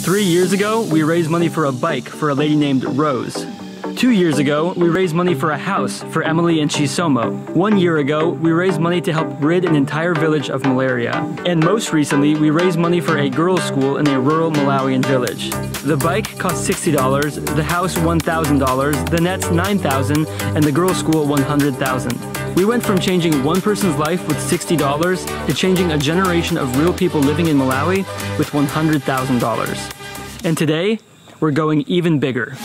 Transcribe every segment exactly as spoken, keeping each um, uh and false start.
Three years ago, we raised money for a bike for a lady named Rose. Two years ago, we raised money for a house for Emily and Chisomo. One year ago, we raised money to help rid an entire village of malaria. And most recently, we raised money for a girls' school in a rural Malawian village. The bike cost sixty dollars, the house one thousand dollars, the nets nine thousand dollars, and the girls' school one hundred thousand dollars. We went from changing one person's life with sixty dollars to changing a generation of real people living in Malawi with one hundred thousand dollars. And today, we're going even bigger.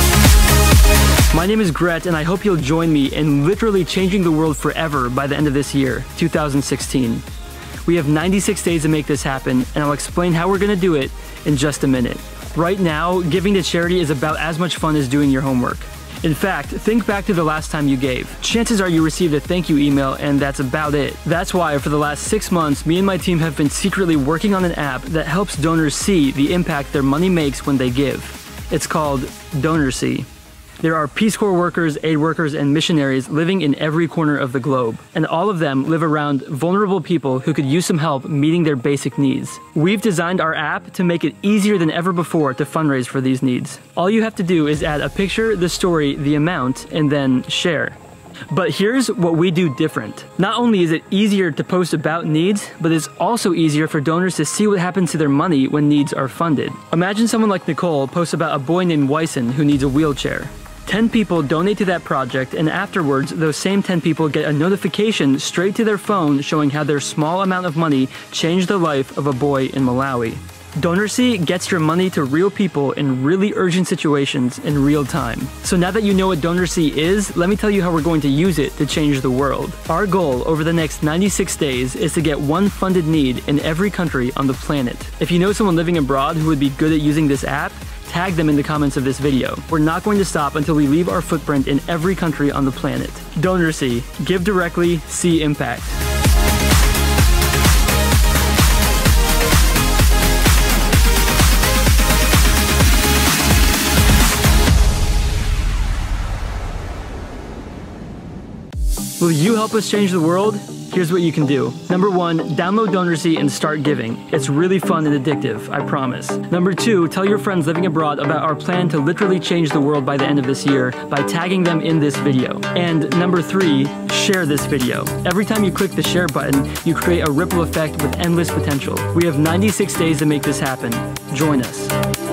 My name is Gret, and I hope you'll join me in literally changing the world forever by the end of this year, two thousand sixteen. We have ninety-six days to make this happen, and I'll explain how we're gonna do it in just a minute. Right now, giving to charity is about as much fun as doing your homework. In fact, think back to the last time you gave. Chances are you received a thank you email, and that's about it. That's why for the last six months, me and my team have been secretly working on an app that helps donors see the impact their money makes when they give. It's called DonorSee. There are Peace Corps workers, aid workers, and missionaries living in every corner of the globe, and all of them live around vulnerable people who could use some help meeting their basic needs. We've designed our app to make it easier than ever before to fundraise for these needs. All you have to do is add a picture, the story, the amount, and then share. But here's what we do different. Not only is it easier to post about needs, but it's also easier for donors to see what happens to their money when needs are funded. Imagine someone like Nicole posts about a boy named Wyson who needs a wheelchair. ten people donate to that project, and afterwards, those same ten people get a notification straight to their phone showing how their small amount of money changed the life of a boy in Malawi. DonorSee gets your money to real people in really urgent situations in real time. So now that you know what DonorSee is, let me tell you how we're going to use it to change the world. Our goal over the next ninety-six days is to get one funded need in every country on the planet. If you know someone living abroad who would be good at using this app, tag them in the comments of this video. We're not going to stop until we leave our footprint in every country on the planet. DonorSee. Give directly, see impact. Will you help us change the world? Here's what you can do. Number one, download DonorSee and start giving. It's really fun and addictive, I promise. Number two, tell your friends living abroad about our plan to literally change the world by the end of this year by tagging them in this video. And number three, share this video. Every time you click the share button, you create a ripple effect with endless potential. We have ninety-six days to make this happen. Join us.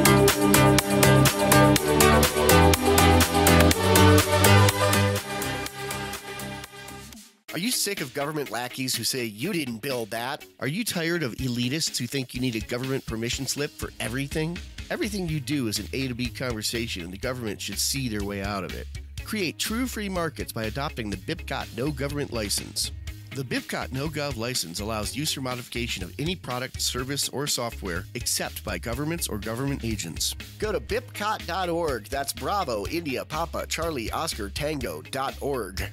Are you sick of government lackeys who say you didn't build that? Are you tired of elitists who think you need a government permission slip for everything? Everything you do is an A to B conversation, and the government should see their way out of it. Create true free markets by adopting the BIPCOT No Government License. The BIPCOT No Gov license allows use or modification of any product, service, or software except by governments or government agents. Go to bipcot dot org. That's Bravo, India, Papa, Charlie, Oscar, Tango dot org.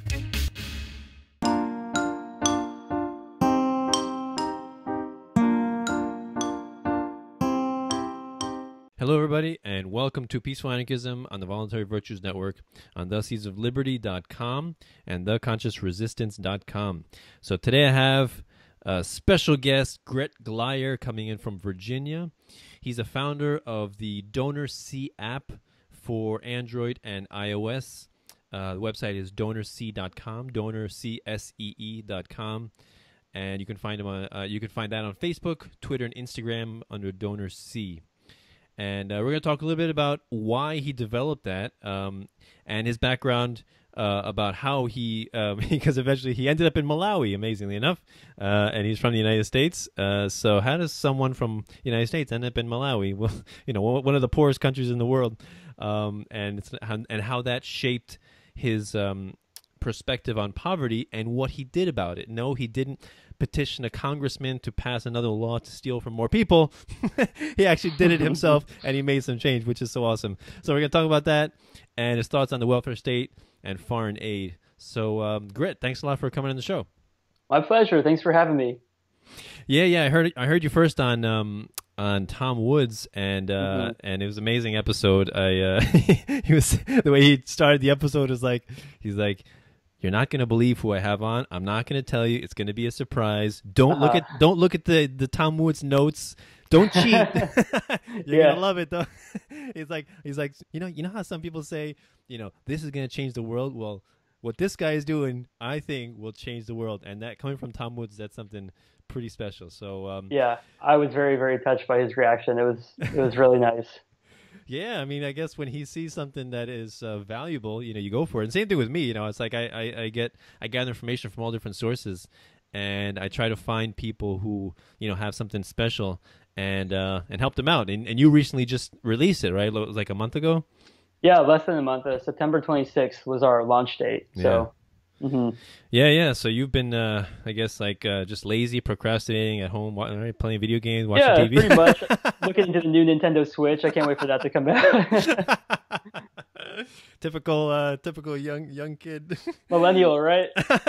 Hello, everybody, and welcome to Peaceful Anarchism on the Voluntary Virtues Network on the seeds of liberty dot com and the conscious resistance dot com. So today I have a special guest, Gret Glyer, coming in from Virginia. He's a founder of the DonorSee app for Android and iOS. Uh, the website is donor see dot com, donorsee dot com, and you can find him on. Uh, you can find that on Facebook, Twitter, and Instagram under DonorSee. And uh, we're going to talk a little bit about why he developed that um, and his background uh, about how he, uh, because eventually he ended up in Malawi, amazingly enough, uh, and he's from the United States. Uh, so how does someone from the United States end up in Malawi? Well, you know, one of the poorest countries in the world, um, and it's, and how that shaped his um, perspective on poverty and what he did about it. No, he didn't petition a congressman to pass another law to steal from more people. He actually did it himself, and he made some change, which is so awesome. So we're going to talk about that and his thoughts on the welfare state and foreign aid. So, um, Gret, thanks a lot for coming on the show. My pleasure. Thanks for having me. Yeah, yeah, I heard I heard you first on um, on Tom Woods, and uh, mm-hmm. and it was an amazing episode. I uh, he was the way he started the episode was like he's like, you're not going to believe who I have on. I'm not going to tell you. It's going to be a surprise. Don't uh-huh. look at don't look at the the Tom Woods notes. Don't cheat. You're Yeah. gonna love it though. He's like, he's like, you know, you know how some people say, you know, this is gonna change the world. Well, what this guy is doing, I think, will change the world. And that coming from Tom Woods, that's something pretty special. So um, Yeah, I was very, very touched by his reaction. It was it was really nice. yeah, I mean, I guess when he sees something that is uh, valuable, you know, you go for it. And same thing with me. You know, it's like I, I, I get I gather information from all different sources, and I try to find people who, you know, have something special and uh, and help them out. And and you recently just released it, right? It was like a month ago. Yeah, less than a month. Uh, September twenty-sixth was our launch date. So. Yeah. Mm-hmm. Yeah, yeah. So you've been, uh, I guess, like uh, just lazy, procrastinating at home, wa- right? Playing video games, watching Yeah, T V. pretty much. Looking into the new Nintendo Switch. I can't wait for that to come out. typical, uh, typical young young kid. Millennial, right?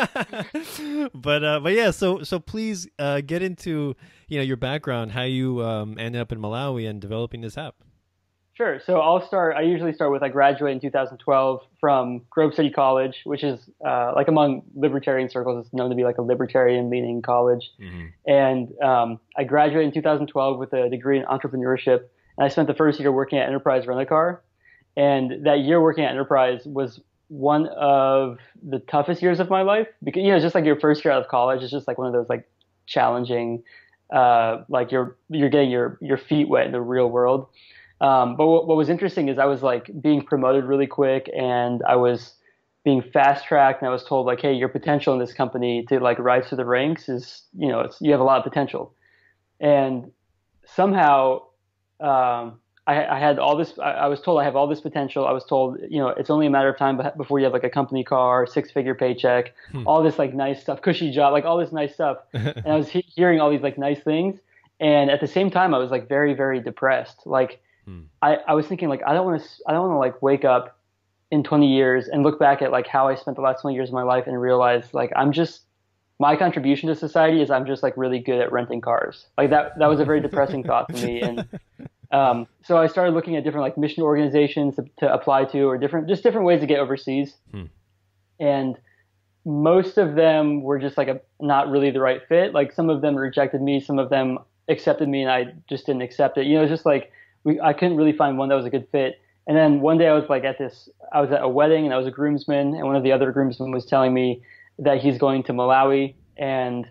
but uh, but yeah. So so please uh, get into you know your background, how you um, ended up in Malawi and developing this app. Sure. So I'll start. I usually start with I graduated in two thousand twelve from Grove City College, which is uh, like among libertarian circles, it's known to be like a libertarian-leaning college. Mm-hmm. And um, I graduated in two thousand twelve with a degree in entrepreneurship, and I spent the first year working at Enterprise Rent-A-Car. And that year working at Enterprise was one of the toughest years of my life because you know, it's just like your first year out of college. It's just like one of those like challenging, uh, like you're you're getting your your feet wet in the real world. Um, but what, what was interesting is I was like being promoted really quick, and I was being fast tracked, and I was told like, hey, your potential in this company to like rise through the ranks is, you know, it's, you have a lot of potential. And somehow um, I, I had all this. I, I was told I have all this potential. I was told, you know, it's only a matter of time before you have like a company car, six figure paycheck, hmm. all this like nice stuff, cushy job, like all this nice stuff. And I was he- hearing all these like nice things, and at the same time, I was like very, very depressed, like. Hmm. I, I was thinking like I don't want to I don't want to like wake up in twenty years and look back at like how I spent the last twenty years of my life and realize like I'm just my contribution to society is I'm just like really good at renting cars. Like that that was a very depressing thought for me. And um, so I started looking at different like mission organizations to, to apply to, or different just different ways to get overseas. Hmm. And most of them were just like a not really the right fit. Like some of them rejected me, some of them accepted me, and I just didn't accept it. You know, it's just like We, I couldn't really find one that was a good fit. And then one day I was like at this, I was at a wedding and I was a groomsman, and one of the other groomsmen was telling me that he's going to Malawi. And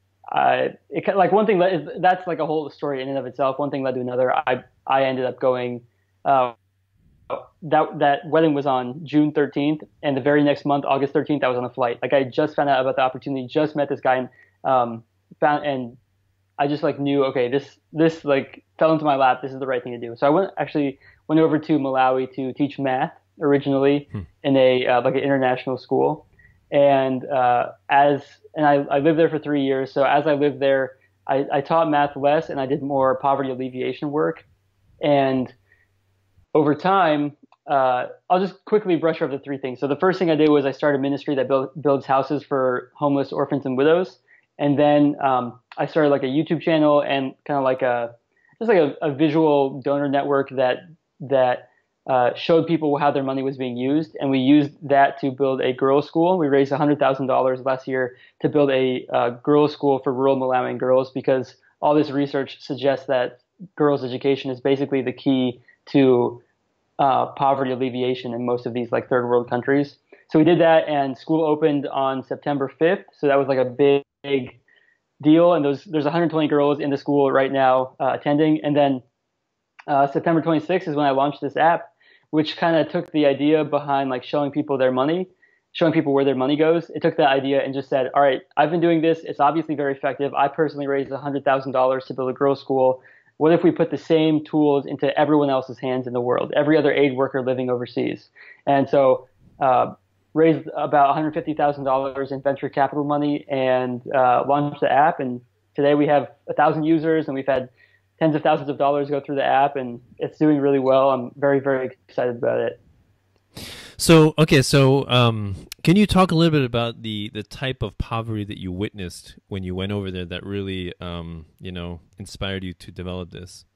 I, it, like one thing, led, that's like a whole story in and of itself. One thing led to another. I, I ended up going, uh, that, that wedding was on June thirteenth, and the very next month, August thirteenth, I was on a flight. Like I just found out about the opportunity, just met this guy, and, um, found, and I just like knew, okay, this, this like fell into my lap. This is the right thing to do. So I went, actually went over to Malawi to teach math originally hmm. in a, uh, like an international school. And, uh, as, and I, I lived there for three years. So as I lived there, I, I taught math less and I did more poverty alleviation work. And over time, uh, I'll just quickly brush over the three things. So the first thing I did was I started a ministry that build, builds houses for homeless orphans and widows. And then um, I started like a YouTube channel and kind of like a just like a, a visual donor network that that uh, showed people how their money was being used. And we used that to build a girls' school. We raised one hundred thousand dollars last year to build a uh, girls' school for rural Malawian girls, because all this research suggests that girls' education is basically the key to uh, poverty alleviation in most of these like third world countries. So we did that, and school opened on September fifth. So that was like a big big deal, and those, there's one hundred twenty girls in the school right now uh, attending. And then uh, September twenty-sixth is when I launched this app, which kind of took the idea behind like showing people their money, showing people where their money goes. It took that idea and just said, all right, I've been doing this. It's obviously very effective. I personally raised one hundred thousand dollars to build a girls' school. What if we put the same tools into everyone else's hands in the world, every other aid worker living overseas? And so uh, raised about one hundred fifty thousand dollars in venture capital money and uh, launched the app. And today we have a thousand users, and we've had tens of thousands of dollars go through the app, and it's doing really well. I'm very, very excited about it. So, okay, so um, can you talk a little bit about the, the type of poverty that you witnessed when you went over there that really, um, you know, inspired you to develop this?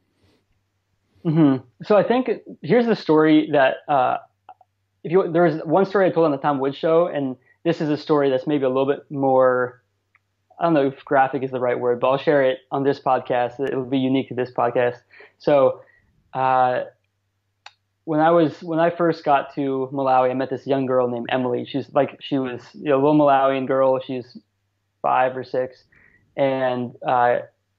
Mm-hmm. So I think here's the story that uh, if you there's one story I told on the Tom Woods show, and this is a story that's maybe a little bit more I don't know if graphic is the right word, but I'll share it on this podcast. It will be unique to this podcast. So, uh, when I was when I first got to Malawi, I met this young girl named Emily. She's like she was you know, a little Malawian girl. She's five or six, and uh,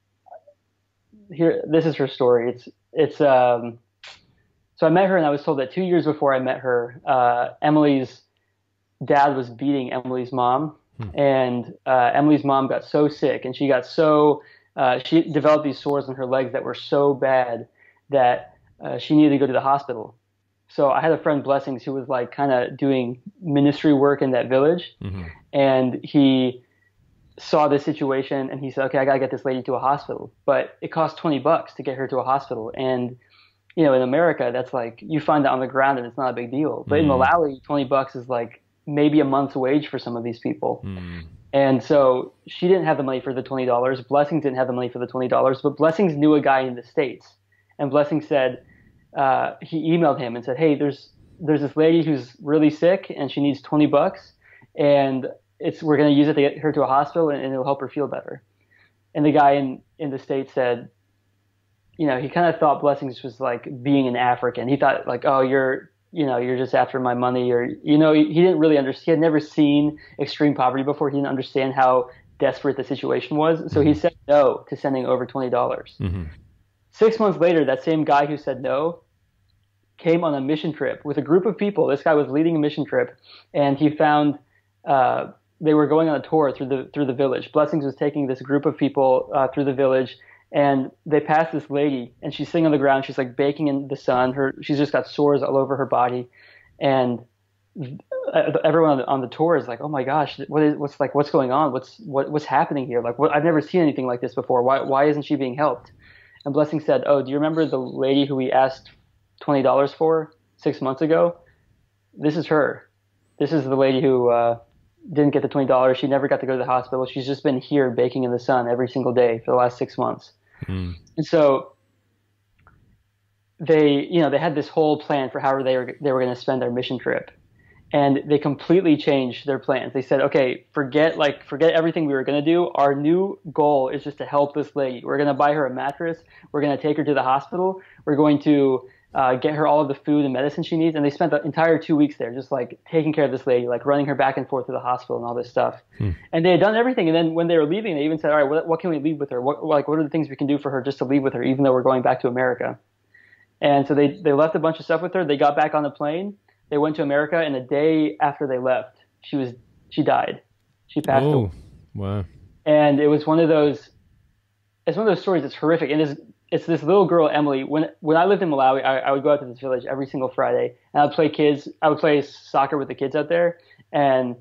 here this is her story. It's it's um, so I met her, and I was told that two years before I met her, uh, Emily's dad was beating Emily's mom, hmm. and uh, Emily's mom got so sick, and she got so uh, she developed these sores on her legs that were so bad that Uh, she needed to go to the hospital. So I had a friend, Blessings, who was like kind of doing ministry work in that village. Mm-hmm. And he saw this situation and he said, okay, I got to get this lady to a hospital. But it costs twenty bucks to get her to a hospital. And, you know, in America, that's like, you find that on the ground and it's not a big deal. But mm-hmm. in Malawi, twenty bucks is like maybe a month's wage for some of these people. Mm-hmm. And so she didn't have the money for the twenty dollars. Blessings didn't have the money for the twenty dollars. But Blessings knew a guy in the States. And Blessing said, uh, he emailed him and said, hey, there's there's this lady who's really sick and she needs twenty bucks, and it's we're going to use it to get her to a hospital and, and it'll help her feel better. And the guy in, in the States said, you know, he kind of thought Blessings was like being an African. He thought like, oh, you're, you know, you're just after my money, or, you know, he, he didn't really understand. He had never seen extreme poverty before. He didn't understand how desperate the situation was. So he said no to sending over twenty dollars. Mm-hmm. Six months later, that same guy who said no came on a mission trip with a group of people. This guy was leading a mission trip, and he found uh, they were going on a tour through the through the village. Blessings was taking this group of people uh, through the village, and they passed this lady, and she's sitting on the ground. She's like baking in the sun. Her she's just got sores all over her body, and everyone on the, on the tour is like, "Oh my gosh, what is what's like what's going on? What's what what's happening here? Like, what, I've never seen anything like this before. Why why isn't she being helped?" And Blessing said, oh, do you remember the lady who we asked twenty dollars for six months ago? This is her. This is the lady who uh, didn't get the twenty dollars. She never got to go to the hospital. She's just been here baking in the sun every single day for the last six months. Mm. And so they, you know, they had this whole plan for how they were, they were going to spend their mission trip. And they completely changed their plans. They said, okay, forget like forget everything we were going to do. Our new goal is just to help this lady. We're going to buy her a mattress. We're going to take her to the hospital. We're going to uh, get her all of the food and medicine she needs. And they spent the entire two weeks there just like taking care of this lady, like running her back and forth to the hospital and all this stuff. Hmm. And they had done everything. And then when they were leaving, they even said, all right, what, what can we leave with her? What, like, what are the things we can do for her just to leave with her, even though we're going back to America? And so they, they left a bunch of stuff with her. They got back on the plane. They went to America, and a day after they left, she was she died. She passed oh, away. Wow. And it was one of those it's one of those stories that's horrific. And it's, it's this little girl, Emily. When when I lived in Malawi, I, I would go out to this village every single Friday, and I would play kids. I would play soccer with the kids out there. And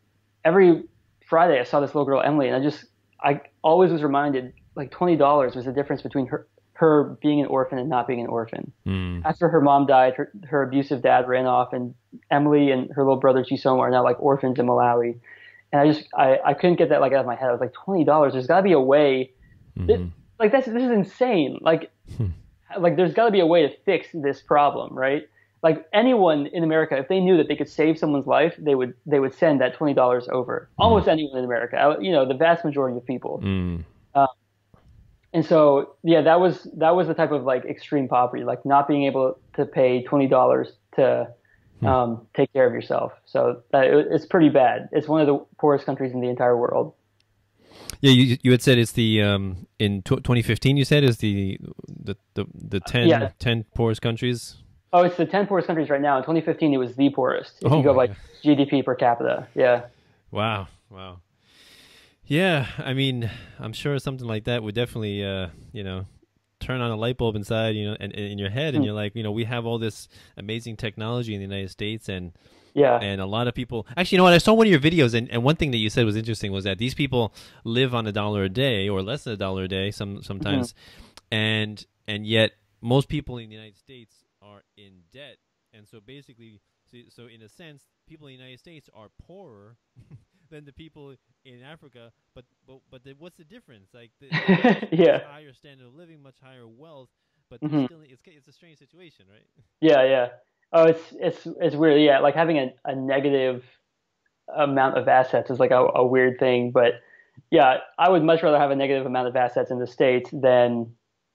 every Friday, I saw this little girl, Emily, and I just I always was reminded, like twenty dollars was the difference between her. her being an orphan and not being an orphan. Mm. After her mom died, her, her abusive dad ran off, and Emily and her little brother Chisomo are now like orphans in Malawi. And I just, I, I couldn't get that like out of my head. I was like, twenty dollars, there's gotta be a way. Mm-hmm. This, like that's, this is insane. Like, like there's gotta be a way to fix this problem, right? Like anyone in America, if they knew that they could save someone's life, they would, they would send that twenty dollars over. Mm. Almost anyone in America, you know, the vast majority of people. Mm. Um, And so, yeah, that was that was the type of like extreme poverty, like not being able to pay twenty dollars to um, take care of yourself. So that, it, it's pretty bad. It's one of the poorest countries in the entire world. Yeah, you you had said it's the um, in twenty fifteen. You said is the the the, the ten, yeah. ten poorest countries. Oh, it's the ten poorest countries right now. In twenty fifteen, it was the poorest. If oh you go by God. G D P per capita, yeah. Wow! Wow. Yeah, I mean, I'm sure something like that would definitely, uh, you know, turn on a light bulb inside, you know, and, and in your head, and you're like, you know, we have all this amazing technology in the United States, and yeah, and a lot of people. Actually, you know what? I saw one of your videos, and, and one thing that you said was interesting was that these people live on a dollar a day or less than a dollar a day, some sometimes, mm-hmm. and and yet most people in the United States are in debt, and so basically, so, so in a sense, people in the United States are poorer than the people in Africa, but but but the, what's the difference? Like, the, yeah, much higher standard of living, much higher wealth, but mm-hmm. still, it's it's a strange situation, right? Yeah, yeah. Oh, it's it's it's weird. Yeah, like having a, a negative amount of assets is like a, a weird thing, but yeah, I would much rather have a negative amount of assets in the States than,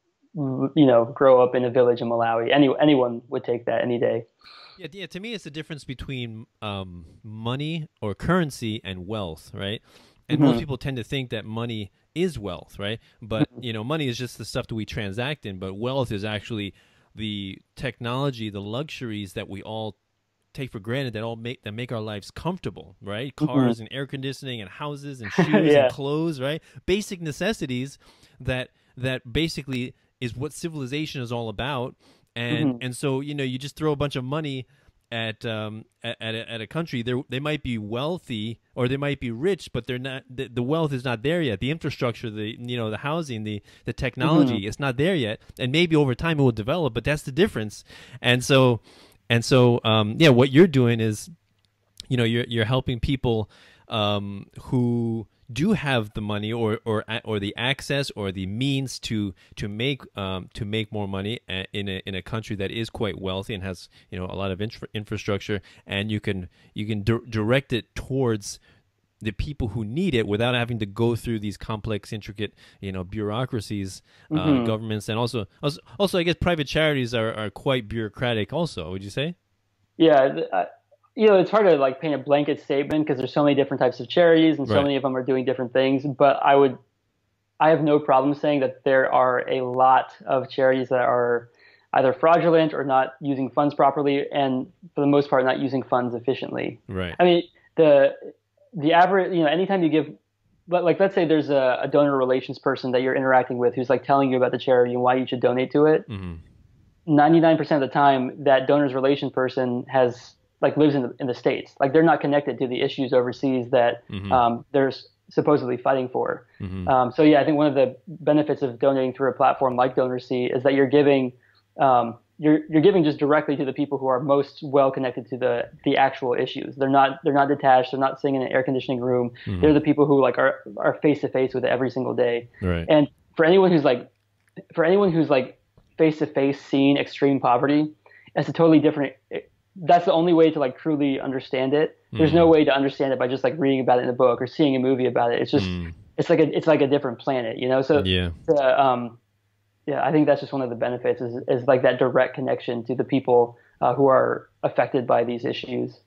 you know, grow up in a village in Malawi. Any, anyone would take that any day. Yeah, yeah. To me, it's the difference between um, money or currency and wealth, right? And most Mm-hmm. people tend to think that money is wealth, right? But you know, money is just the stuff that we transact in. But wealth is actually the technology, the luxuries that we all take for granted that all make that make our lives comfortable, right? Cars Mm-hmm. and air conditioning and houses and shoes and Yeah. clothes, right? Basic necessities that that basically is what civilization is all about. And Mm-hmm. and so you know you just throw a bunch of money at um at at a, at a country. They they might be wealthy or they might be rich, but they're not. The, the wealth is not there yet. The infrastructure, the you know the housing, the the technology, Mm-hmm. it's not there yet. And maybe over time it will develop, but that's the difference. And so and so um yeah, what you're doing is, you know, you're you're helping people um who do have the money or or or the access or the means to to make um to make more money in a in a country that is quite wealthy and has, you know, a lot of infra infrastructure, and you can you can di direct it towards the people who need it without having to go through these complex, intricate, you know, bureaucracies, uh, Mm-hmm. governments, and also, also, also, I guess private charities are, are quite bureaucratic. Also, would you say? Yeah. th- I- You know, it's hard to like paint a blanket statement because there's so many different types of charities and so Right. many of them are doing different things. But I would, I have no problem saying that there are a lot of charities that are either fraudulent or not using funds properly, and for the most part, not using funds efficiently. Right. I mean, the the average, you know, anytime you give, but like let's say there's a, a donor relations person that you're interacting with who's like telling you about the charity and why you should donate to it. Mm-hmm. ninety-nine percent of the time, that donors relation person has like lives in the, in the States. Like they're not connected to the issues overseas that Mm-hmm. um, they're s- supposedly fighting for. Mm-hmm. Um, so yeah, I think one of the benefits of donating through a platform like DonorSee is that you're giving um, you're you're giving just directly to the people who are most well connected to the the actual issues. They're not they're not detached. They're not sitting in an air conditioning room. Mm-hmm. They're the people who like are are face to face with it every single day. Right. And for anyone who's like for anyone who's like face to face seeing extreme poverty, that's a totally different. That's the only way to like truly understand it. There's no Mhm. way to understand it by just like reading about it in a book or seeing a movie about it. It's just Mm. it's like a it's like a different planet, you know. So Yeah. the, um, yeah, I think that's just one of the benefits is is like that direct connection to the people uh, who are affected by these issues.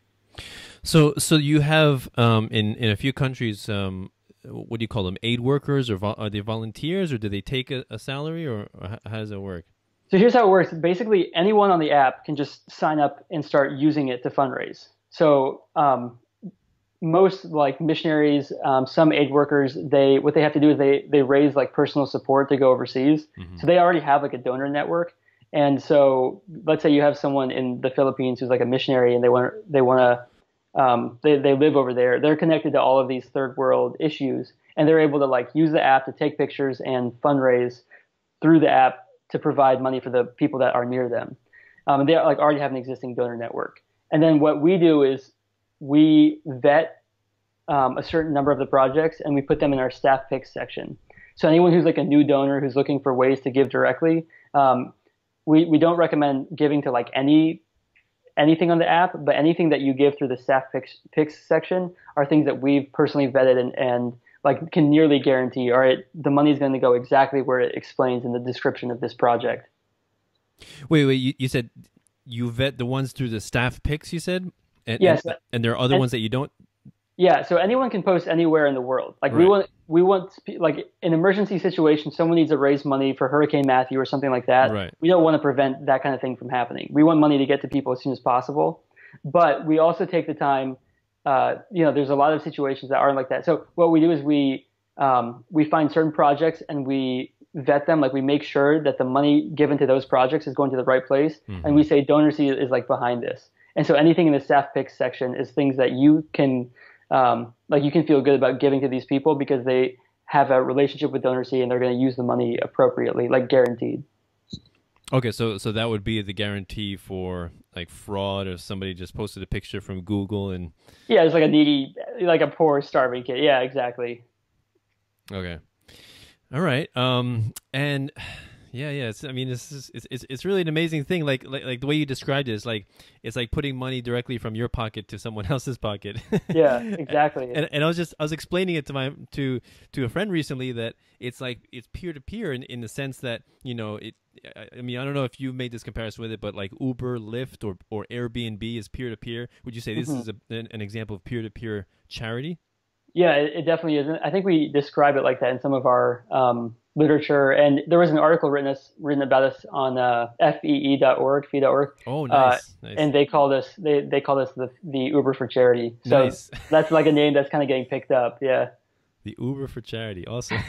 So, so you have um, in in a few countries, um, what do you call them? Aid workers, or vol are they volunteers, or do they take a, a salary, or, or how how does it work? So here's how it works. Basically, anyone on the app can just sign up and start using it to fundraise. So um, most like missionaries, um, some aid workers, they what they have to do is they they raise like personal support to go overseas. Mm-hmm. So they already have like a donor network. And so let's say you have someone in the Philippines who's like a missionary and they want they want to um, they they live over there. They're connected to all of these third world issues, and they're able to like use the app to take pictures and fundraise through the app to provide money for the people that are near them. Um, and they like already have an existing donor network. And then what we do is we vet um, a certain number of the projects and we put them in our staff picks section. So anyone who's like a new donor who's looking for ways to give directly, um, we, we don't recommend giving to like any anything on the app, but anything that you give through the staff picks, picks section are things that we've personally vetted and, and like can nearly guarantee, all right, the money is going to go exactly where it explains in the description of this project. Wait, wait. You, you said you vet the ones through the staff picks. You said, and, Yes. and, and there are other And- ones that you don't. Yeah, so anyone can post anywhere in the world. Like we Right. want, we want like an emergency situation. Someone needs to raise money for Hurricane Matthew or something like that. Right. We don't want to prevent that kind of thing from happening. We want money to get to people as soon as possible, but we also take the time. Uh, you know, there's a lot of situations that aren't like that. So what we do is we um, we find certain projects and we vet them. Like we make sure that the money given to those projects is going to the right place, Mhm. and we say DonorSee is like behind this. And so anything in the staff picks section is things that you can. Um, like you can feel good about giving to these people because they have a relationship with DonorSee and they're going to use the money appropriately, like guaranteed. Okay, so so that would be the guarantee for like fraud, or somebody just posted a picture from Google and. Yeah, it's like a needy, like a poor, starving kid. Yeah, exactly. Okay. All right. Um, and Yeah, yeah. It's, I mean, it's, just, it's it's it's really an amazing thing. Like, like like the way you described it is like it's like putting money directly from your pocket to someone else's pocket. Yeah, exactly. And and I was just I was explaining it to my to to a friend recently that it's like it's peer to peer in in the sense that, you know, it. I mean, I don't know if you made this comparison with it, but like Uber, Lyft, or or Airbnb is peer to peer. Would you say this mm-hmm. is a, an, an example of peer to peer charity? Yeah, it, it definitely is. I think we describe it like that in some of our um, literature. And there was an article written us, written about us on uh, F E E dot org, fee dot org. Oh, nice. Uh, nice. And they called us they they called us the the Uber for charity. So nice. That's like a name that's kind of getting picked up. Yeah. The Uber for charity. Awesome.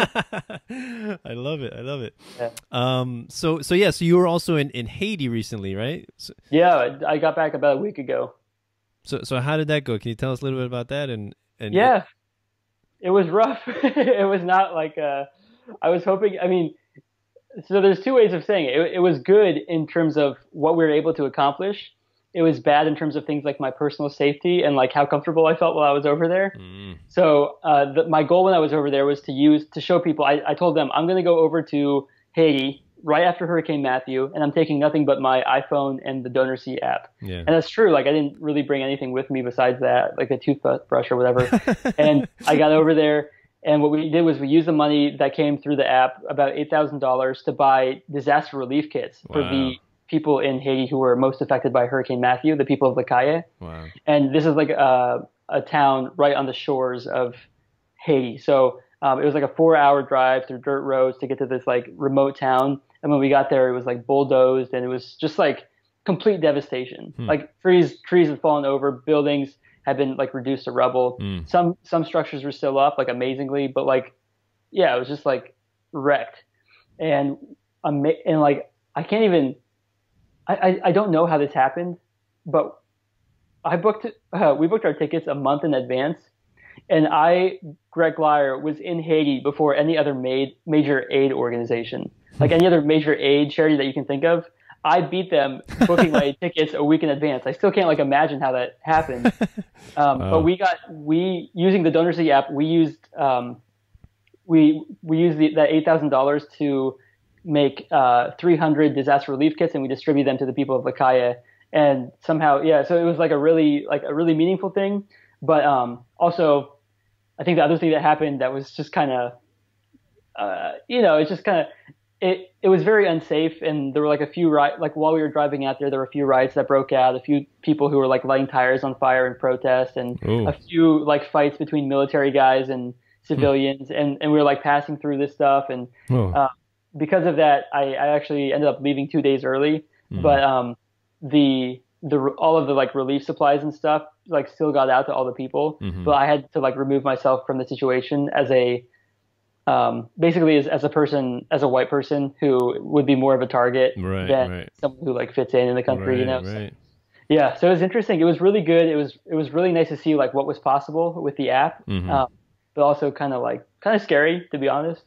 I love it. I love it. Yeah. Um. So so yeah. So you were also in, in Haiti recently, right? So, yeah, I got back about a week ago. So so how did that go? Can you tell us a little bit about that? And and yeah, it was rough. It was not like uh, I was hoping. I mean, so there's two ways of saying it. it. It was good in terms of what we were able to accomplish. It was bad in terms of things like my personal safety and like how comfortable I felt while I was over there. Mm. So uh, the, my goal when I was over there was to use to show people. I, I told them I'm going to go over to Haiti right after Hurricane Matthew, and I'm taking nothing but my iPhone and the DonorSee app. Yeah. And that's true. Like I didn't really bring anything with me besides that, like a toothbrush or whatever. And I got over there, and what we did was we used the money that came through the app, about eight thousand dollars, to buy disaster relief kits Wow. for the people in Haiti who were most affected by Hurricane Matthew, the people of the Caye. Wow. And this is like a, a town right on the shores of Haiti. So um, it was like a four-hour drive through dirt roads to get to this like remote town. And when we got there, it was like bulldozed, and it was just like complete devastation. Hmm. Like trees, trees had fallen over, buildings had been like reduced to rubble. Mm. Some some structures were still up, like amazingly, but like yeah, it was just like wrecked. And um, and like I can't even. I, I, I don't know how this happened, but I booked uh, we booked our tickets a month in advance, and I, Gret Glyer, was in Haiti before any other made, major aid organization, like any other major aid charity that you can think of. I beat them booking my tickets a week in advance. I still can't like imagine how that happened. Um, wow. But we got we using the DonorSee app. We used um, we we used the, that eight thousand dollars to make uh, three hundred disaster relief kits, and we distribute them to the people of the Caye. And somehow, yeah, so it was like a really, like a really meaningful thing. But um, also, I think the other thing that happened that was just kind of, uh, you know, it's just kind of, it it was very unsafe. And there were like a few, ri- like while we were driving out there, there were a few riots that broke out, a few people who were like lighting tires on fire in protest, and Ooh. a few like fights between military guys and civilians. Hmm. And, and we were like passing through this stuff. And uh, because of that, I, I actually ended up leaving two days early, mm. but um, the the all of the like relief supplies and stuff like still got out to all the people. Mm-hmm. But I had to like remove myself from the situation as a um, basically as, as a person, as a white person who would be more of a target right, than right. someone who like fits in in the country, right, you know. Right. So, yeah, so it was interesting. It was really good. It was it was really nice to see like what was possible with the app, mm-hmm. um, but also kind of like kind of scary, to be honest.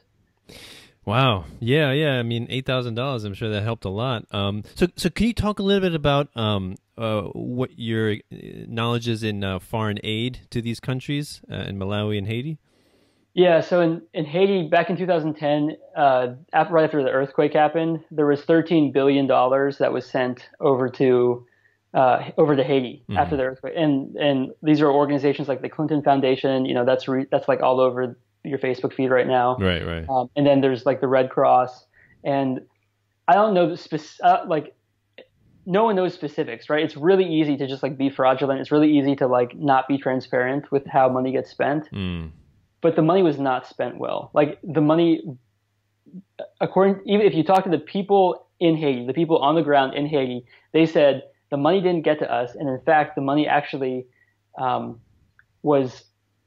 Wow. Yeah, yeah. I mean, eight thousand dollars, I'm sure that helped a lot. Um, so, so can you talk a little bit about um, uh, what your knowledge is in uh, foreign aid to these countries, uh, in Malawi and Haiti? Yeah, so in, in Haiti, back in two thousand ten, uh, after, right after the earthquake happened, there was thirteen billion dollars that was sent over to uh, over to Haiti mm-hmm. after the earthquake. And and these are organizations like the Clinton Foundation, you know, that's re- that's like all over your Facebook feed right now. Right, right. Um, and then there's like the Red Cross, and I don't know the spec- uh, like no one knows specifics, right? It's really easy to just like be fraudulent. It's really easy to like not be transparent with how money gets spent. Mm. But the money was not spent well. Like the money, according even if you talk to the people in Haiti, the people on the ground in Haiti, they said the money didn't get to us, and in fact, the money actually um, was.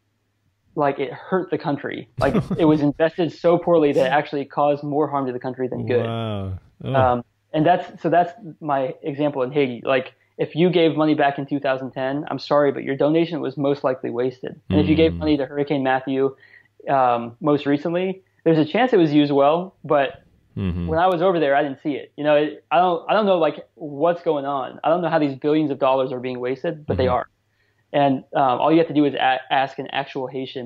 Like it hurt the country. Like it was invested so poorly that it actually caused more harm to the country than good. Wow. Oh. Um, and that's so that's my example in Haiti. Like if you gave money back in two thousand ten, I'm sorry, but your donation was most likely wasted. And mm. if you gave money to Hurricane Matthew um, most recently, there's a chance it was used well. But mm-hmm. when I was over there, I didn't see it. You know, it, I don't I don't know like what's going on. I don't know how these billions of dollars are being wasted, but mm-hmm. they are. And um, all you have to do is a- ask an actual Haitian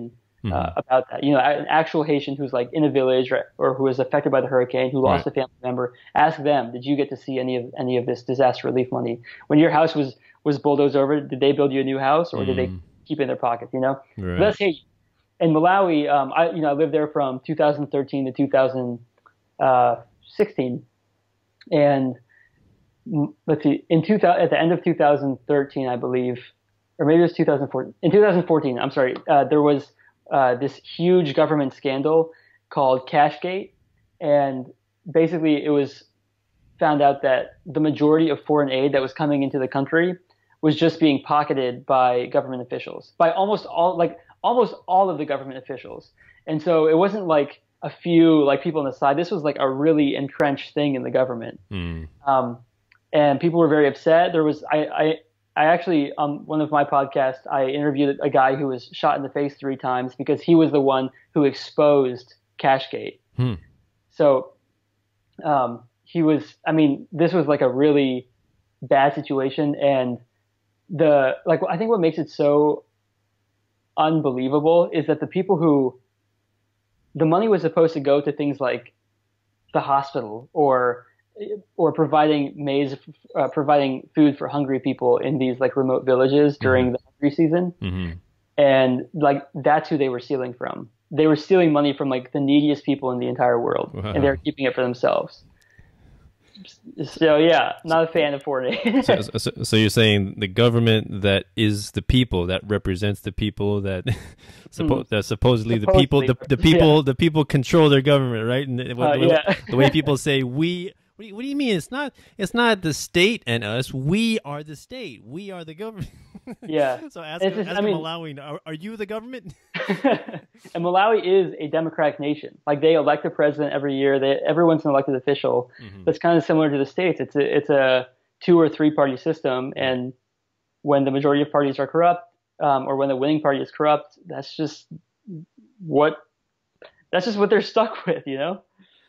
uh, Mm-hmm. about that. You know, an actual Haitian who's like in a village or, or who was affected by the hurricane, who lost Right. a family member. Ask them, did you get to see any of any of this disaster relief money when your house was was bulldozed over? Did they build you a new house, or did they Mm. keep it in their pocket? You know, Right. that's Haiti. In Malawi, um, I you know I lived there from two thousand thirteen to two thousand sixteen, and mm, let's see, in two thousand at the end of two thousand thirteen, I believe, or maybe it was two thousand fourteen. In two thousand fourteen, I'm sorry, uh, there was uh, this huge government scandal called Cashgate, and basically it was found out that the majority of foreign aid that was coming into the country was just being pocketed by government officials, by almost all like almost all of the government officials. And so it wasn't like a few like people on the side. This was like a really entrenched thing in the government. Mm. Um, and people were very upset. There was I, I I actually on one of my podcasts I interviewed a guy who was shot in the face three times because he was the one who exposed Cashgate. Hmm. So um, he was. I mean, this was like a really bad situation, and the like I think what makes it so unbelievable is that the people who the money was supposed to go to things like the hospital or or providing maize, uh, providing food for hungry people in these like remote villages during mm-hmm. the hungry season. Mm-hmm. And like, that's who they were stealing from. They were stealing money from like the neediest people in the entire world, wow. and they were keeping it for themselves. So yeah, not a fan of foreign aid. so, so, so you're saying the government that is the people, that represents the people, that suppo mm. that supposedly, supposedly the people, the, the people, yeah. the people control their government, right? And the, uh, the, yeah. the way people say we. What do, you, what do you mean? It's not. It's not the state and us. We are the state. We are the government. Yeah. So ask, just, ask I mean, Malawi, are, are you the government? And Malawi is a democratic nation. Like, they elect a president every year. They everyone's an elected official. Mm-hmm. That's kind of similar to the states. It's a it's a two or three party system, and when the majority of parties are corrupt, um, or when the winning party is corrupt, that's just what that's just what they're stuck with, you know.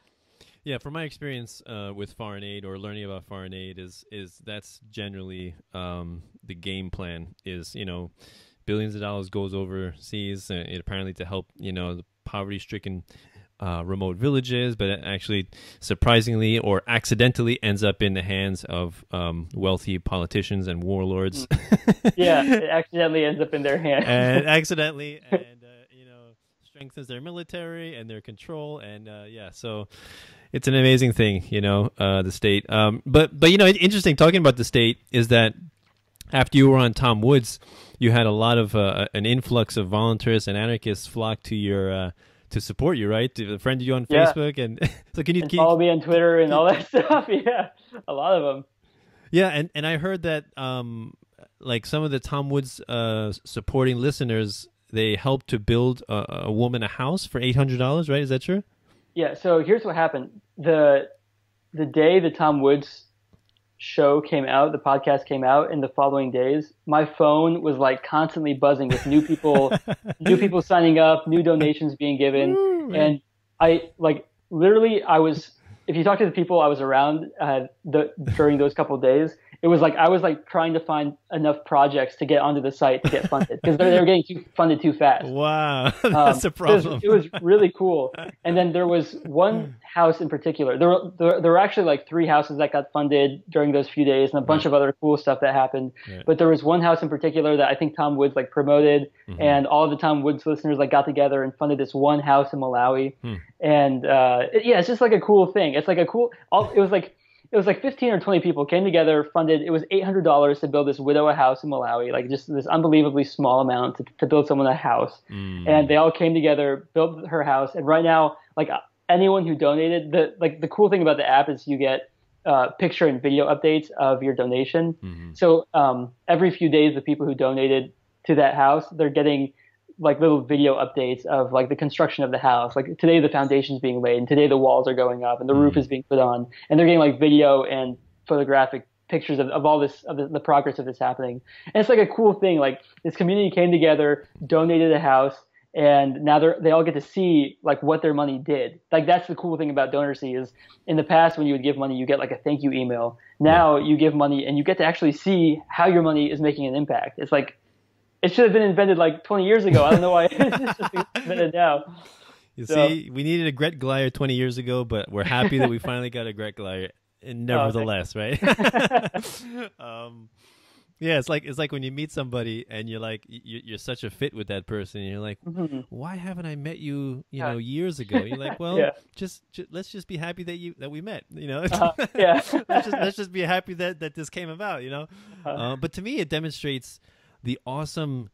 Yeah, from my experience uh, with foreign aid or learning about foreign aid is is that's generally um, the game plan. Is you know, billions of dollars goes overseas, uh, apparently to help you know the poverty-stricken uh, remote villages, but it actually, surprisingly or accidentally, ends up in the hands of um, wealthy politicians and warlords. Yeah, it accidentally ends up in their hands. And accidentally, and uh, you know, strengthens their military and their control, and uh, yeah, so. It's an amazing thing, you know, uh, the state. Um, but, but you know, interesting talking about the state is that after you were on Tom Woods, you had a lot of uh, an influx of voluntarists and anarchists flock to your uh, to support you, right? To friend you on yeah. Facebook, and so can you, and can follow you, me on Twitter and all that stuff? Yeah, a lot of them. Yeah, and and I heard that um, like some of the Tom Woods uh, supporting listeners, they helped to build a, a woman a house for eight hundred dollars, right? Is that true? Yeah, so here's what happened. The the day the Tom Woods show came out, the podcast came out, in the following days, my phone was like constantly buzzing with new people, new people signing up, new donations being given. Ooh, and I like literally I was if you talk to the people I was around uh, the during those couple of days, it was like I was like trying to find enough projects to get onto the site to get funded because they were getting too funded too fast. Wow, that's um, a problem. It was, it was really cool. And then there was one house in particular. There were there, there were actually like three houses that got funded during those few days, and a bunch right. of other cool stuff that happened. Right. But there was one house in particular that I think Tom Woods like promoted, mm-hmm. and all of the Tom Woods listeners like got together and funded this one house in Malawi. Hmm. And uh, it, yeah, it's just like a cool thing. It's like a cool. All, it was like. It was like fifteen or twenty people came together, funded, it was eight hundred dollars to build this widow a house in Malawi, like just this unbelievably small amount to, to build someone a house. Mm. And they all came together, built her house. And right now, like anyone who donated, the like the cool thing about the app is you get uh, picture and video updates of your donation. Mm-hmm. So um, every few days, the people who donated to that house, they're getting like little video updates of like the construction of the house. Like today the foundation's being laid, and today the walls are going up, and the mm. roof is being put on, and they're getting like video and photographic pictures of, of all this, of the, the progress of this happening. And it's like a cool thing. Like this community came together, donated a house, and now they're, they all get to see like what their money did. Like that's the cool thing about DonorSee is in the past when you would give money, you get like a thank you email. Now yeah. you give money and you get to actually see how your money is making an impact. It's like, it should have been invented like twenty years ago. I don't know why it's just invented now. You So- see, we needed a Gret Glyer twenty years ago, but we're happy that we finally got a Gret Glyer. Nevertheless, right? um, yeah, it's like it's like when you meet somebody and you're like you, you're such a fit with that person, and you're like, Mhm. why haven't I met you? You Yeah. know, years ago. You're like, well, Yeah. just, just let's just be happy that you that we met. You know, Uh, yeah. let's just let's just be happy that that this came about. You know, Uh, uh, but to me, it demonstrates the awesome,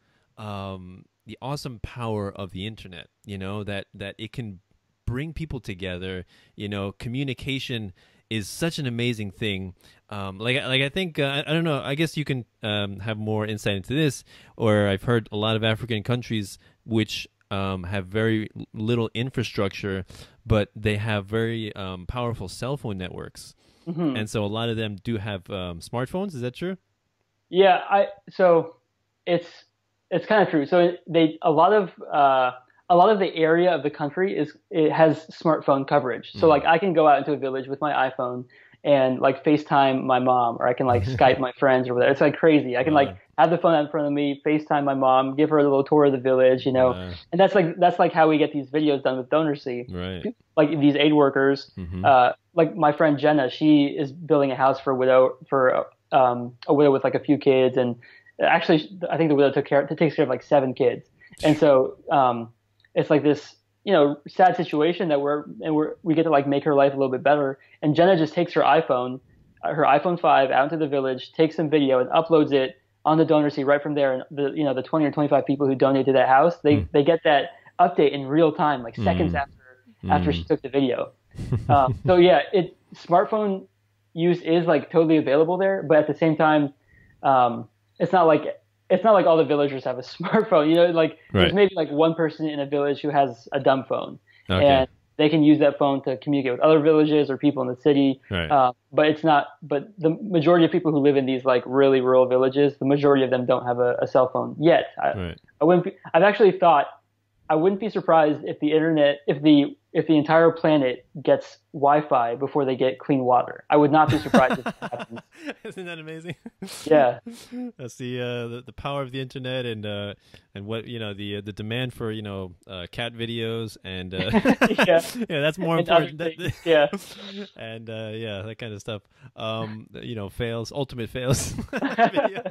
um, the awesome power of the internet. You know, that that it can bring people together. You know, communication is such an amazing thing. Um, like, like I think, uh, I, I don't know, I guess you can um, have more insight into this, or I've heard a lot of African countries which um, have very little infrastructure, but they have very um, powerful cell phone networks. mhm. And so a lot of them do have um, smartphones. Is that true? Yeah, I so it's it's kind of true. So they a lot of uh, a lot of the area of the country is it has smartphone coverage. So Mhm. like I can go out into a village with my iPhone and like FaceTime my mom, or I can like Skype my friends or whatever. It's like crazy. I can like Wow. have the phone out in front of me, FaceTime my mom, give her a little tour of the village, you know. Wow. And that's like that's like how we get these videos done with DonorSee. Right. Like these aid workers, Mhm. uh, like my friend Jenna, she is building a house for a widow for um, a widow with like a few kids, and actually, I think the widow took care takes care of like seven kids, and so um, it's like this, you know, sad situation that we're and we're we get to like make her life a little bit better. And Jenna just takes her iPhone, uh, her iPhone five, out into the village, takes some video, and uploads it on the DonorSee right from there. And the you know the twenty or twenty-five people who donate to that house, they Mm. they get that update in real time, like seconds Mm. after after Mm. she took the video. um, so yeah, it smartphone use is like totally available there, but at the same time, um, it's not like it's not like all the villagers have a smartphone. You know, like Right. there's maybe like one person in a village who has a dumb phone, Okay. and they can use that phone to communicate with other villages or people in the city. Right. Uh, but it's not. But the majority of people who live in these like really rural villages, the majority of them don't have a, a cell phone yet. I, Right. I wouldn't. Be, I've actually thought I wouldn't be surprised if the internet, if the if the entire planet gets Wi-Fi before they get clean water. I would not be surprised if that happens. Isn't that amazing? Yeah. That's the, uh, the the power of the internet, and uh, and what you know the uh, the demand for you know uh, cat videos, and uh, Yeah. yeah, that's more And other important. That- things, yeah. and uh, yeah, that kind of stuff. Um, you know, fails, ultimate fails. video.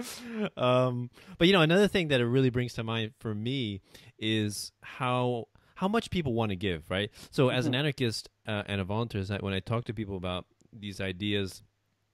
Um, but you know, another thing that it really brings to mind for me is how how much people want to give, right? So as an anarchist uh, and a voluntarist, when I talk to people about these ideas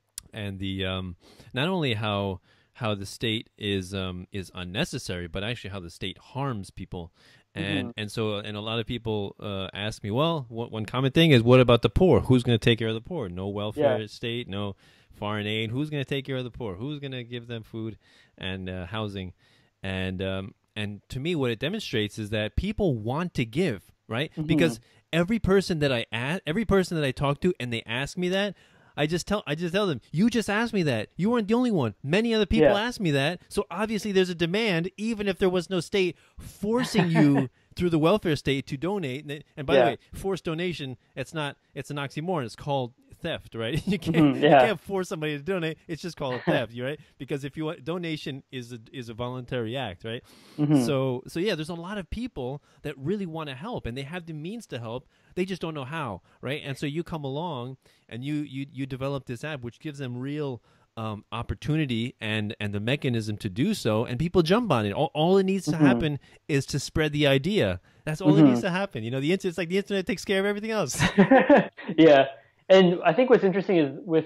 and the um, not only how how the state is um, is unnecessary, but actually how the state harms people. And and so and a lot of people uh, ask me, well, one, one common thing is, what about the poor? Who's going to take care of the poor? No welfare Yeah. state, no foreign aid. Who's going to take care of the poor? Who's going to give them food and uh, housing? And um, and to me, what it demonstrates is that people want to give, right? Because every person that I ask, every person that I talk to, and they ask me that, I just tell I just tell them, you just asked me that. You weren't the only one. Many other people Yeah. asked me that. So obviously there's a demand, even if there was no state forcing you through the welfare state to donate. And, and by Yeah. the way, forced donation, it's not it's an oxymoron. It's called theft, right? You can't Mhm, you yeah. can't force somebody to donate. It's just called theft, right? Because if you want, donation is a, is a voluntary act, right? Mhm. So so yeah, there's a lot of people that really want to help, and they have the means to help. They just don't know how, right? And so you come along and you you you develop this app, which gives them real um, opportunity and and the mechanism to do so, and people jump on it. All, all it needs to happen is to spread the idea. That's all it needs to happen. You know, the internet, it's like the internet takes care of everything else. Yeah. And I think what's interesting is with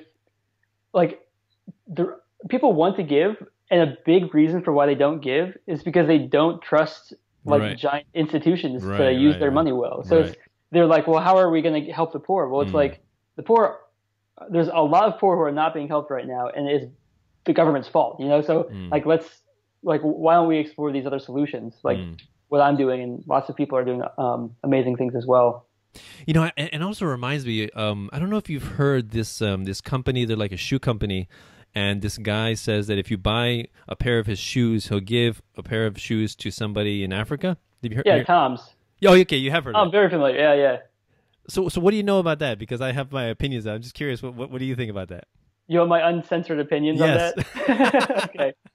like the people want to give, and a big reason for why they don't give is because they don't trust like Right. giant institutions to Right, use right, their right. money well. So it's, Right. they're like, well, how are we going to help the poor? Well, it's Mm. like the poor, there's a lot of poor who are not being helped right now, and it's the government's fault, you know? So Mm. like, let's, like, why don't we explore these other solutions? Like Mm. what I'm doing, and lots of people are doing um, amazing things as well. You know, and, and also reminds me. Um, I don't know if you've heard this. Um, this company, they're like a shoe company, and this guy says that if you buy a pair of his shoes, he'll give a pair of shoes to somebody in Africa. Did you hear? Yeah, hear- Tom's. Oh, okay, you have heard. Oh, of I'm it. very familiar. Yeah, yeah. So, so what do you know about that? Because I have my opinions. I'm just curious. What, what, what do you think about that? You want my uncensored opinions Yes. on that? Okay.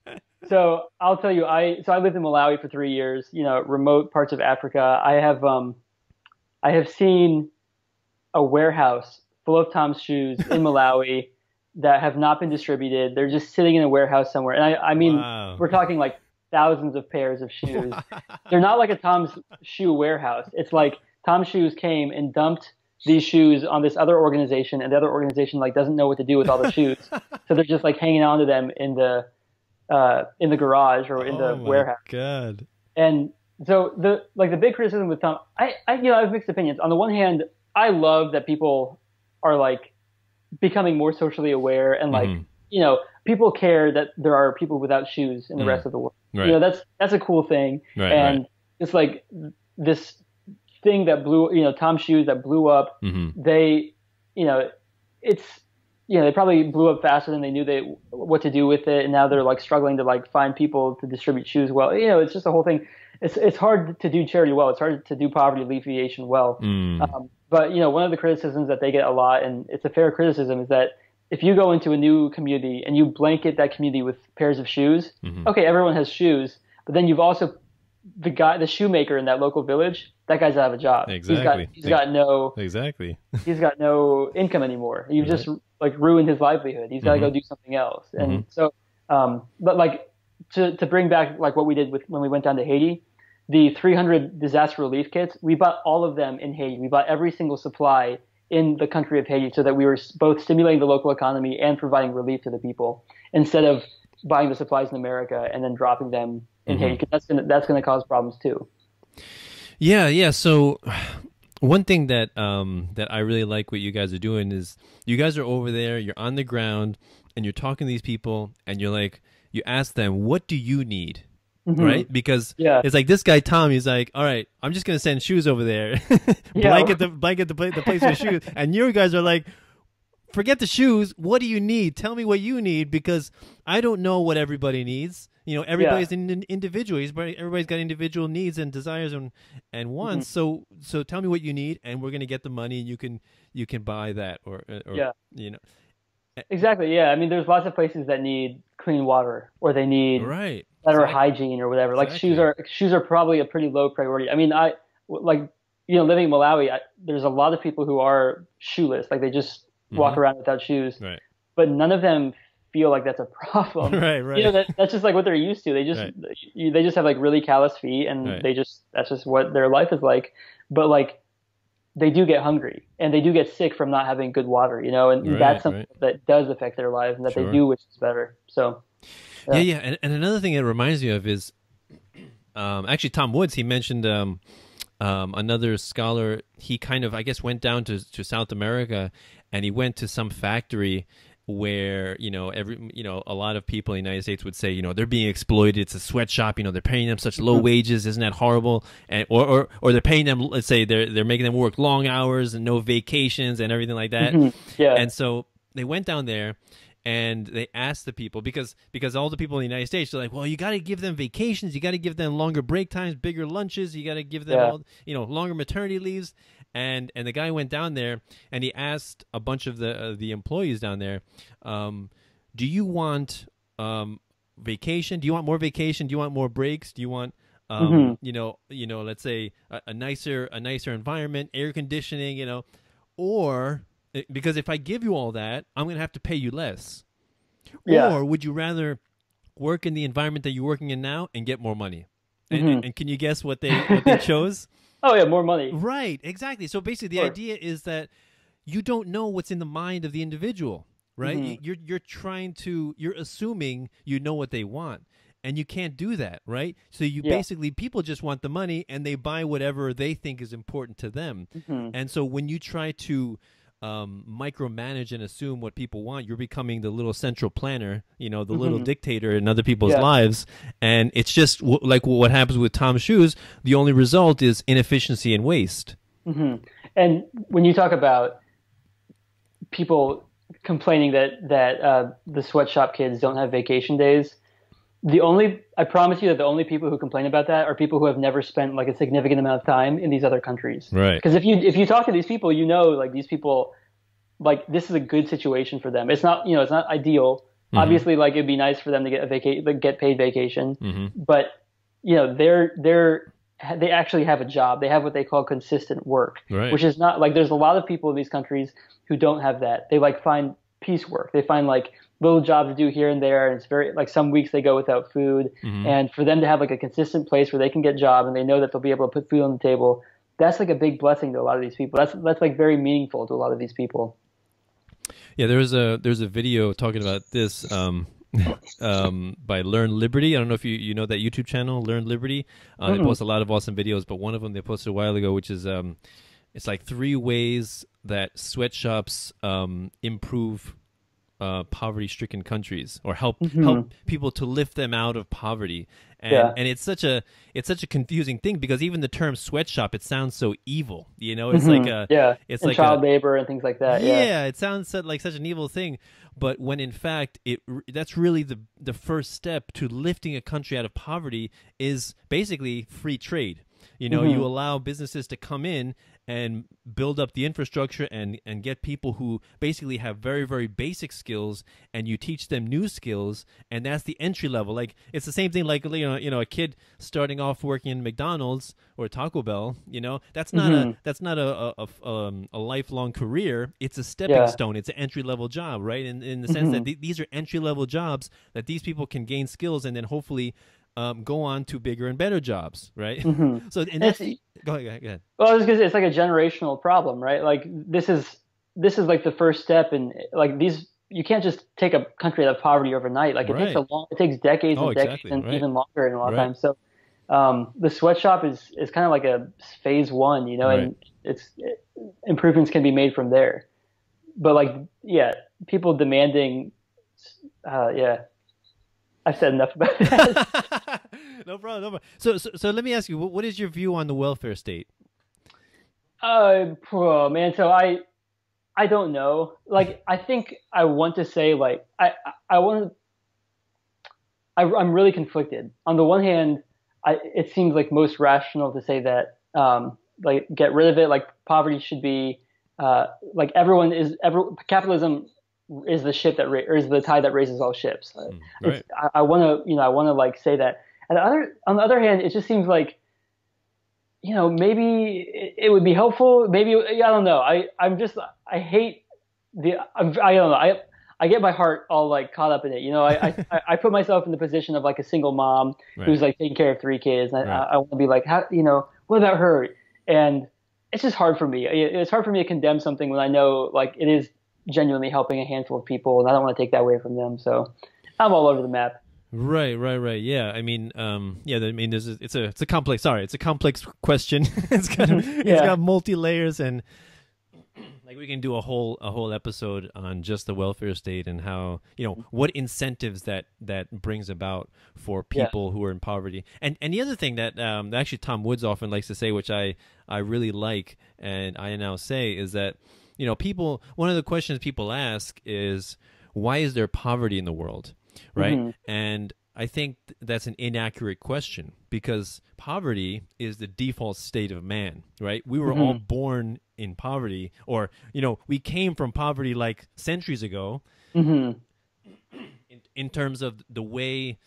so I'll tell you, I so I lived in Malawi for three years. You know, remote parts of Africa. I have um, I have seen a warehouse full of Tom's shoes in Malawi that have not been distributed. They're just sitting in a warehouse somewhere. And I, I mean, Wow. we're talking like thousands of pairs of shoes. They're not like a Tom's shoe warehouse. It's like Tom's Shoes came and dumped these shoes on this other organization, and the other organization like doesn't know what to do with all the shoes. So they're just like hanging on to them in the uh, in the garage or in Oh the my warehouse. God. And so the like the big criticism with Tom, I, I you know I have mixed opinions. On the one hand, I love that people are like becoming more socially aware and like Mhm. you know people care that there are people without shoes in the Mm. rest of the world. Right. You know that's that's a cool thing. Right, and right. it's like this thing that blew you know Tom's Shoes that blew up. Mhm. They you know it's you know they probably blew up faster than they knew they what to do with it, and now they're like struggling to like find people to distribute shoes well. You know it's just a whole thing. It's it's hard to do charity well. It's hard to do poverty alleviation well. Mm. Um, but you know, one of the criticisms that they get a lot, and it's a fair criticism, is that if you go into a new community and you blanket that community with pairs of shoes, Mhm. okay, everyone has shoes, but then you've also the guy, the shoemaker in that local village, that guy's out of a job. Exactly. He's got he's got no Exactly. he's got no income anymore. You've Right. just like ruined his livelihood. He's got to Mhm. go do something else. And Mhm. so, um, but like to to bring back like what we did with when we went down to Haiti. The three hundred disaster relief kits, we bought all of them in Haiti. We bought every single supply in the country of Haiti so that we were both stimulating the local economy and providing relief to the people instead of buying the supplies in America and then dropping them in Mhm. Haiti, because that's gonna that's gonna cause problems too. Yeah, yeah. So one thing that um that I really like what you guys are doing is you guys are over there, you're on the ground, and you're talking to these people, and you're like, you ask them, what do you need? Mhm. Right? Because Yeah. it's like this guy Tom, he's like, all right, I'm just gonna send shoes over there, Yeah. blanket the blanket the, pla- the place with shoes, and you guys are like, forget the shoes. What do you need? Tell me what you need, because I don't know what everybody needs. You know, everybody's an in, individual. Everybody, everybody's got individual needs and desires and and wants. Mhm. So so tell me what you need, and we're gonna get the money, and you can you can buy that, or, or Yeah. you know, Exactly. Yeah. I mean, there's lots of places that need clean water or they need right. better Exactly. hygiene or whatever. Like Exactly. shoes are shoes are probably a pretty low priority. I mean, I like you know living in Malawi, I, there's a lot of people who are shoeless. Like they just walk Mhm. around without shoes, Right. but none of them feel like that's a problem. Right. Right. You know, that, that's just like what they're used to. They just Right. you, they just have like really callous feet, and Right. they just that's just what their life is like. But like they do get hungry and they do get sick from not having good water, you know, and Right, that's something right. that does affect their lives and that Sure. they do, which is better. So Yeah, yeah, and, and another thing it reminds me of is, um, actually Tom Woods. He mentioned um, um, another scholar. He kind of, I guess, went down to to South America, and he went to some factory where you know every you know a lot of people in the United States would say you know they're being exploited. It's a sweatshop. You know they're paying them such low wages. Isn't that horrible? And or or or they're paying them. Let's say they're they're making them work long hours and no vacations and everything like that. Mhm. Yeah. And so they went down there and they asked the people because because all the people in the United States are like, well, you got to give them vacations, you got to give them longer break times, bigger lunches, you got to give them Yeah. all, you know longer maternity leaves. And and the guy went down there and he asked a bunch of the uh, the employees down there, um, do you want um, vacation? Do you want more vacation? Do you want more breaks? Do you want um, Mhm. you know you know let's say a, a nicer a nicer environment, air conditioning, you know, or because if I give you all that, I'm going to have to pay you less. Yeah. Or would you rather work in the environment that you're working in now and get more money? And, Mhm. and, and can you guess what they what they chose? Oh yeah, more money. Right, exactly. So basically, the Sure. idea is that you don't know what's in the mind of the individual, right? Mhm. You- You're you're trying to you're assuming you know what they want, and you can't do that, right? So you Yeah. basically people just want the money and they buy whatever they think is important to them. Mhm. And so when you try to um, micromanage and assume what people want, you're becoming the little central planner, you know, the little Mhm. dictator in other people's Yeah. lives. And it's just w- like what happens with Tom's Shoes. The only result is inefficiency and waste. hmm And when you talk about people complaining that that uh, the sweatshop kids don't have vacation days, the only I promise you that the only people who complain about that are people who have never spent like a significant amount of time in these other countries. Right. Because if you if you talk to these people, you know, like these people, like this is a good situation for them. It's not you know it's not ideal, Obviously, like it'd be nice for them to get a vaca- like, get paid vacation, Mm-hmm. but you know, they're they're they actually have a job. They have what they call consistent work, Right. which is not like there's a lot of people in these countries who don't have that. They like find piecework. They find like little jobs to do here and there, and it's very like some weeks they go without food. Mm-hmm. And for them to have like a consistent place where they can get a job and they know that they'll be able to put food on the table, that's like a big blessing to a lot of these people. That's that's like very meaningful to a lot of these people. Yeah, there's a there's a video talking about this um, um, by Learn Liberty. I don't know if you, you know that YouTube channel, Learn Liberty. Uh, they post a lot of awesome videos, but one of them they posted a while ago, which is um, it's like three ways that sweatshops um, improve uh, poverty-stricken countries or help Mm-hmm. help people to lift them out of poverty. And, Yeah. and it's such a it's such a confusing thing because even the term sweatshop, it sounds so evil. You know, it's Mhm. like a yeah, it's and like child a, labor and things like that. Yeah, yeah, it sounds so- like such an evil thing, but when in fact it r- that's really the the first step to lifting a country out of poverty is basically free trade. You know, Mhm. you allow businesses to come in and build up the infrastructure and and get people who basically have very very basic skills, and you teach them new skills, and that's the entry level. Like it's the same thing like you know you know a kid starting off working in McDonald's or Taco Bell. You know, that's not Mhm. a that's not a a, a, um, a lifelong career. It's a stepping Yeah. stone. It's an entry level job, right? In in the sense that th- these are entry level jobs that these people can gain skills and then hopefully um, go on to bigger and better jobs, right? Mhm. So and that's It's- go ahead, go ahead, go ahead. Well, I was gonna say, it's like a generational problem, right? Like this is this is like the first step, in like these. You can't just take a country out of poverty overnight. Like it takes a Right. long, it takes decades Oh, and decades exactly, and right. even longer in a lot of Right. times. So um, the sweatshop is is kind of like a phase one, you know, Right. and it's it, improvements can be made from there. But like, yeah, people demanding, uh, yeah. I've said enough about that. no problem. No problem. So, so, so let me ask you, what, what is your view on the welfare state? Uh, oh, man. So I, I don't know. Like, I think I want to say, like, I, I, I want to. I, I'm really conflicted. On the one hand, I, it seems like most rational to say that, um, like, get rid of it. Like, poverty should be, uh, like, everyone is. Every, capitalism is the ship that ra- or is the tide that raises all ships. Mm, It's, right. I, I want to, you know, I want to like say that. And the other, on the other hand, it just seems like, you know, maybe it, it would be helpful. Maybe I don't know. I, I'm just, I hate the. I'm, I don't know. I, I get my heart all like caught up in it. You know, I, I, I put myself in the position of like a single mom Right. who's like taking care of three kids. And Right. I, I want to be like, how, you know, what about her? And it's just hard for me. It, it's hard for me to condemn something when I know like it is genuinely helping a handful of people, and I don't want to take that away from them. So I'm all over the map. Right, right, right. Yeah, I mean, um, yeah. I mean, there's a, it's a it's a complex. Sorry, it's a complex question. it's got it's Yeah. got multi layers, and like we can do a whole a whole episode on just the welfare state and how you know what incentives that that brings about for Yeah. people who are in poverty. And and the other thing that um, actually Tom Woods often likes to say, which I I really like, and I now say, is that you know people. One of the questions people ask is, why is there poverty in the world? Right. Mhm. And I think th- that's an inaccurate question because poverty is the default state of man, right? We were all born in poverty, or, you know, we came from poverty like centuries ago hmm in, in terms of the way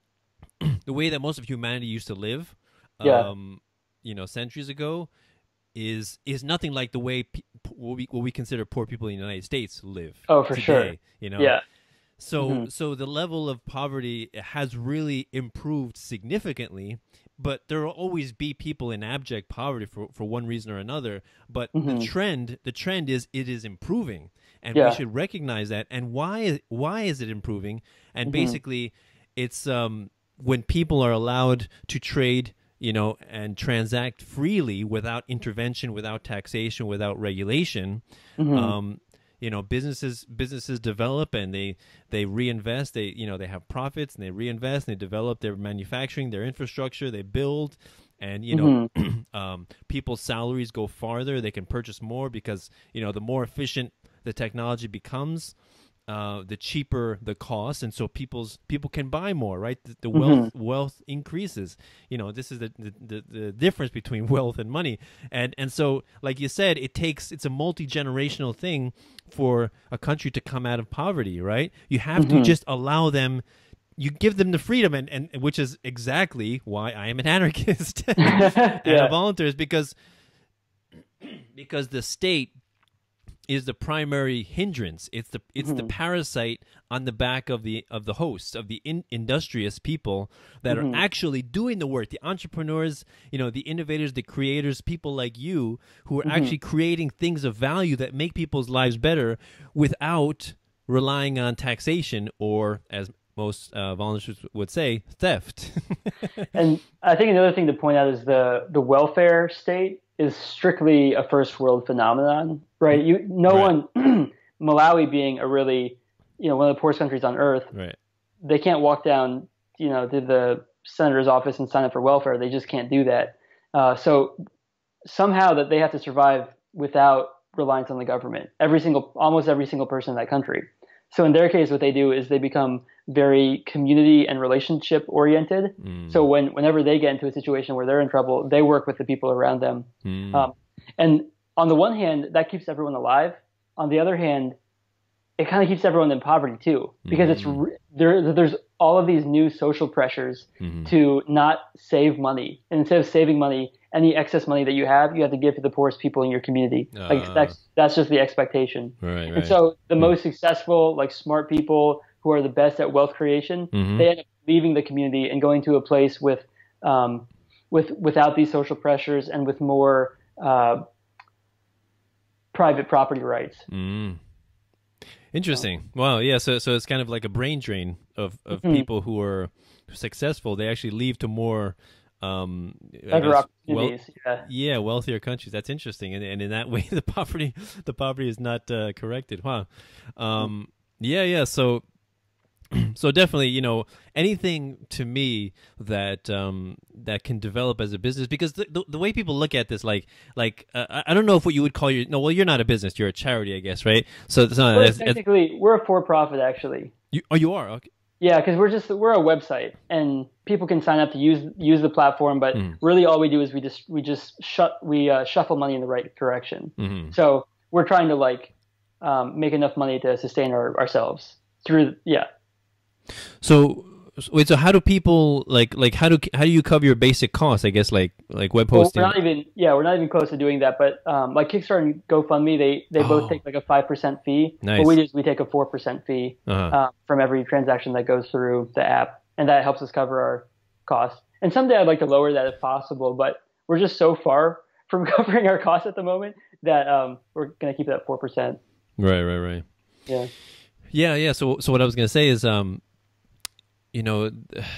the way that most of humanity used to live, Yeah. um, you know, centuries ago is is nothing like the way pe- what we what we consider poor people in the United States live. Oh, for today, sure. You know, Yeah. So, Mhm. so the level of poverty has really improved significantly, but there will always be people in abject poverty for, for one reason or another. But the Mhm. trend, the trend is it is improving, and Yeah. we should recognize that. And why, why is it improving? And Mhm. basically, it's um, when people are allowed to trade, you know, and transact freely without intervention, without taxation, without regulation. Mhm. Um, you know, businesses businesses develop and they they reinvest. They you know they have profits and they reinvest and they develop their manufacturing, their infrastructure. They build, and you know, um, people's salaries go farther. They can purchase more because you know the more efficient the technology becomes, uh, the cheaper the cost, and so people's people can buy more, right? The, the wealth Mm-hmm. wealth increases. You know, this is the, the the the difference between wealth and money, and and so like you said, it takes it's a multi generational thing for a country to come out of poverty, right? You have Mm-hmm. to just allow them. You give them the freedom, and, and which is exactly why I am an anarchist and Yeah. a voluntarist, because because the state is the primary hindrance. It's the it's Mm-hmm. the parasite on the back of the of the hosts, of the in, industrious people that Mm-hmm. are actually doing the work. The entrepreneurs, you know, the innovators, the creators, people like you who are Mm-hmm. actually creating things of value that make people's lives better without relying on taxation or, as most uh, volunteers would say, theft. And I think another thing to point out is the the welfare state is strictly a first world phenomenon, right? You, no Right. one, Malawi being a really, you know, one of the poorest countries on earth, Right. they can't walk down, you know, to the senator's office and sign up for welfare. They just can't do that. Uh, so somehow that they have to survive without reliance on the government. Every single, almost every single person in that country. So in their case, what they do is they become very community and relationship oriented. Mm. So when whenever they get into a situation where they're in trouble, they work with the people around them. Mm. Um, and on the one hand, that keeps everyone alive. On the other hand, it kind of keeps everyone in poverty too, because it's re- there. There's all of these new social pressures Mhm. to not save money, and instead of saving money, any excess money that you have, you have to give to the poorest people in your community. Like Ah. that's that's just the expectation. Right, right. And so the most successful, like smart people who are the best at wealth creation, Mhm. they end up leaving the community and going to a place with, um, with without these social pressures and with more uh, private property rights. Mm. Interesting. Wow. Yeah. So, so it's kind of like a brain drain of, of Mhm. people who are successful. They actually leave to more, um, I Better guess, opportunities. yeah. yeah, wealthier countries. That's interesting. And, and in that way, the poverty, the poverty is not uh, corrected. Wow. Um, yeah. Yeah. So, so definitely, you know, anything to me that um, that can develop as a business, because the, the, the way people look at this, like, like uh, I I don't know if what you would call your, no, well, you're not a business, you're a charity, I guess, right? So it's not, We're it's, it's, technically, we're a for-profit actually. you, oh, you are, okay. Yeah, because we're just we're a website, and people can sign up to use use the platform. But Mm. really, all we do is we just we just shut we uh, shuffle money in the right direction. Mhm. So we're trying to like um, make enough money to sustain our, ourselves through. Yeah. So, so wait, so how do people like like how do how do you cover your basic costs? I guess like like web Well, hosting. we're not even yeah we're not even close to doing that. But um, like Kickstarter and GoFundMe, they they Oh. both take like a five percent fee. Nice. What we do is we take a four percent fee Uh-huh. uh, from every transaction that goes through the app, and that helps us cover our costs. And someday I'd like to lower that if possible, but we're just so far from covering our costs at the moment that um, we're going to keep it at four percent. Right, right, right. Yeah. Yeah, yeah. So, so what I was gonna say is, um, you know,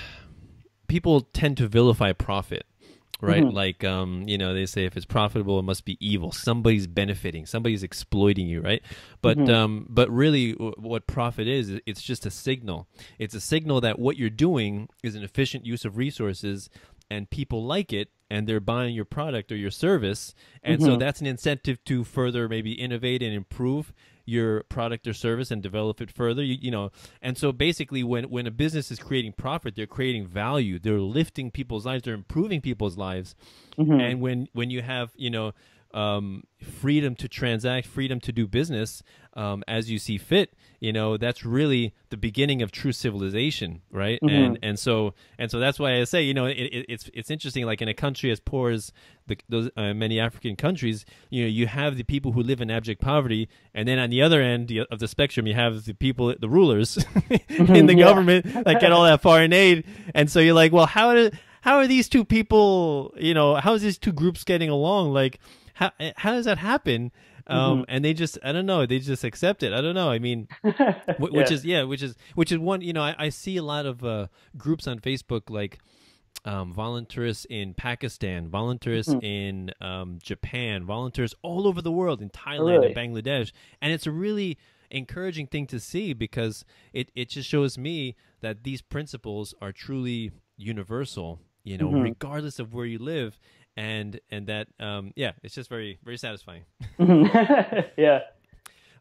people tend to vilify profit, right? Mhm. Like, um, you know, they say if it's profitable, it must be evil. Somebody's benefiting. Somebody's exploiting you, right? But, Mhm. um, but really, w- what profit is, it's just a signal. It's a signal that what you're doing is an efficient use of resources, and people like it, and they're buying your product or your service, and so Mhm. that's an incentive to further maybe innovate and improve your product or service and develop it further. You, you know, and so basically, when when a business is creating profit, they're creating value. They're lifting people's lives. They're improving people's lives. Mhm. And when when you have, you know, um, freedom to transact, freedom to do business um, as you see fit, you know, that's really the beginning of true civilization, right? Mhm. And and so and so that's why I say, you know, it, it, it's it's interesting. Like in a country as poor as the, those uh, many African countries, you know, you have the people who live in abject poverty, and then on the other end of the spectrum, you have the people, the rulers in the Yeah. government that get all that foreign aid. And so you're like, well, how do how are these two people, you know, how is these two groups getting along? Like, how how does that happen? Um, Mhm. And they just, I don't know, they just accept it. I don't know. I mean, wh- which Yeah. is yeah, which is which is one. You know, I, I see a lot of uh, groups on Facebook like um, Voluntaryist in Pakistan, Voluntaryist Mhm. in um, Japan, Voluntaryist all over the world, in Thailand really? and Bangladesh, and it's a really encouraging thing to see, because it it just shows me that these principles are truly universal. You know, Mhm. regardless of where you live. And and that um yeah, it's just very very satisfying. Mhm. Yeah.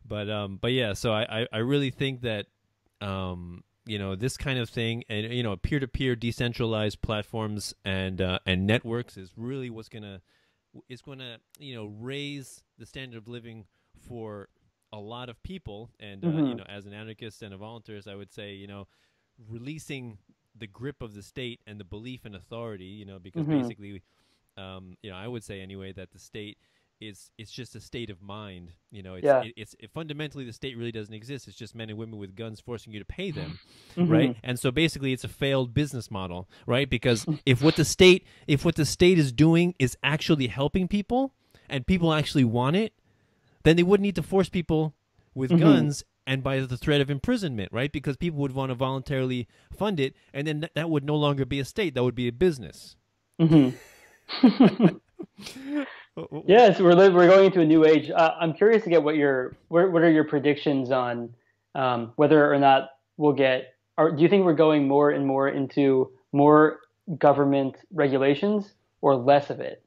but um, but yeah. So I, I, I really think that um, you know, this kind of thing, and you know, peer-to-peer decentralized platforms and uh, and networks is really what's gonna is gonna you know raise the standard of living for a lot of people. And uh, Mm-hmm. you know, as an anarchist and a voluntarist, I would say, you know, releasing the grip of the state and the belief in authority, you know, because Mm-hmm. basically, um, you know, I would say anyway that the state is it's just a state of mind. You know, it's Yeah. it, it's it, fundamentally the state really doesn't exist. It's just men and women with guns forcing you to pay them, Mm-hmm. right? And so basically, it's a failed business model, right? Because if what the state if what the state is doing is actually helping people and people actually want it, then they wouldn't need to force people with Mm-hmm. guns and by the threat of imprisonment, right? Because people would want to voluntarily fund it, and then th- that would no longer be a state. That would be a business. Mm-hmm. Yes, we're li- we're going into a new age. Uh, I'm curious to get what your what, what are your predictions on um, whether or not we'll get. Or do you think we're going more and more into more government regulations or less of it?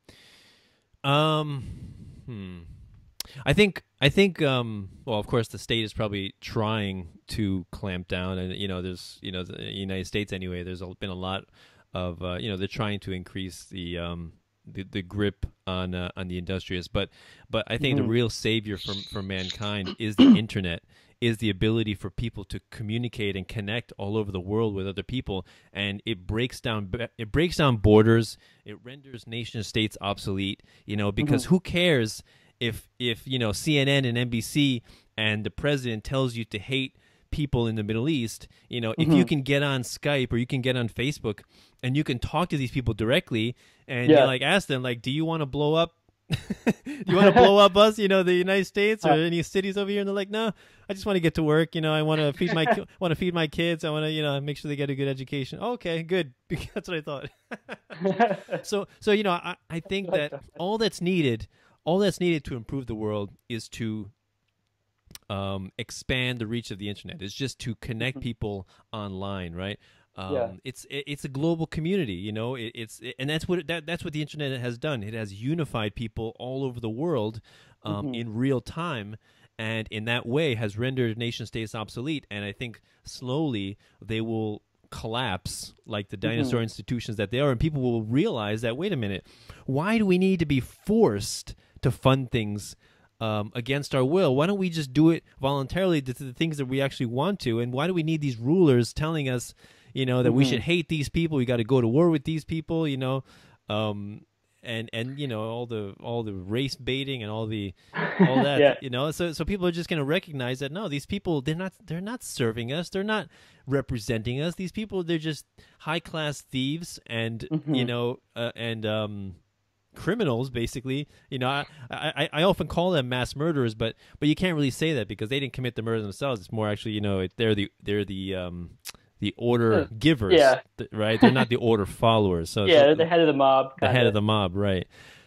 Um, hmm. I think I think um, well, of course, the state is probably trying to clamp down, and you know, there's you know, the United States anyway. There's been a lot of uh, you know, they're trying to increase the um, the, the grip on uh, on the industrious, but but I think Mhm. the real savior for for mankind is the internet, is the ability for people to communicate and connect all over the world with other people, and it breaks down it breaks down borders, it renders nation states obsolete, you know, because who cares if if you know C N N and N B C and the president tells you to hate people in the Middle East, you know, if you can get on Skype or you can get on Facebook and you can talk to these people directly and Yeah. you like ask them like, do you want to blow up you want to blow up us, you know, the United States or any cities over here? And they're like, no, I just want to get to work. You know, I want to feed my ki- want to feed my kids. I want to, you know, make sure they get a good education. Okay, good. That's what I thought. so, so you know, I, I think that all that's needed, all that's needed to improve the world is to um, expand the reach of the internet. It's just to connect people online, right? Um, Yeah. It's it, it's a global community, you know. It, it's it, and that's what it, that that's what the internet has done. It has unified people all over the world um, Mhm. in real time, and in that way has rendered nation states obsolete. And I think slowly they will collapse like the dinosaur institutions that they are, and people will realize that, wait a minute, why do we need to be forced to fund things um, against our will? Why don't we just do it voluntarily to the things that we actually want to? And why do we need these rulers telling us, you know, that we should hate these people, we got to go to war with these people, you know, um, and and you know all the all the race baiting and all the all that, Yeah. you know. So so people are just going to recognize that no, these people they're not they're not serving us, they're not representing us. These people, they're just high class thieves and you know uh, and um. criminals, basically. You know, I, I I often call them mass murderers, but but you can't really say that because they didn't commit the murder themselves. It's more actually, you know, it, they're the they're the um the order givers, Yeah. th- right? They're not the order followers. So Yeah, so they're the head of the mob. the head kinda. of the mob, right?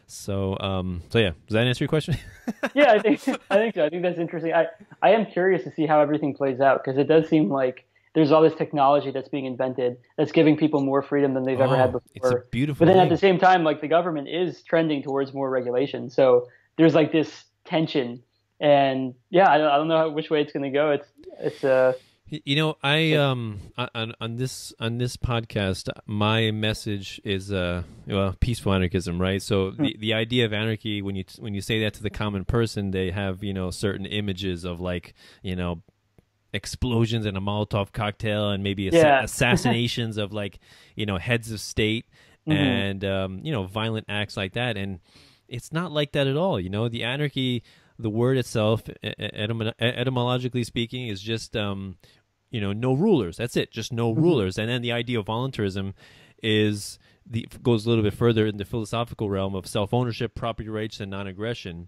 So um so yeah, does that answer your question? Yeah, I think I think so. I think that's interesting. I I am curious to see how everything plays out because it does seem like there's all this technology that's being invented that's giving people more freedom than they've ever had Oh, before. it's a beautiful But then thing. at the same time, like the government is trending towards more regulation. So there's like this tension, and yeah, I don't, I don't know how, which way it's going to go. It's it's uh Y- You know, I um on on this on this podcast, my message is uh well peaceful anarchism, right? So the the idea of anarchy, when you when you say that to the common person, they have you know certain images of like you know explosions and a Molotov cocktail and maybe assa- Yeah. assassinations of like you know heads of state and um you know violent acts like that, and it's not like that at all. You know, the anarchy, the word itself, e- e- etym- etymologically speaking, is just um, you know, no rulers. That's it, just no rulers. And then the idea of voluntarism is the goes a little bit further in the philosophical realm of self-ownership, property rights, and non-aggression,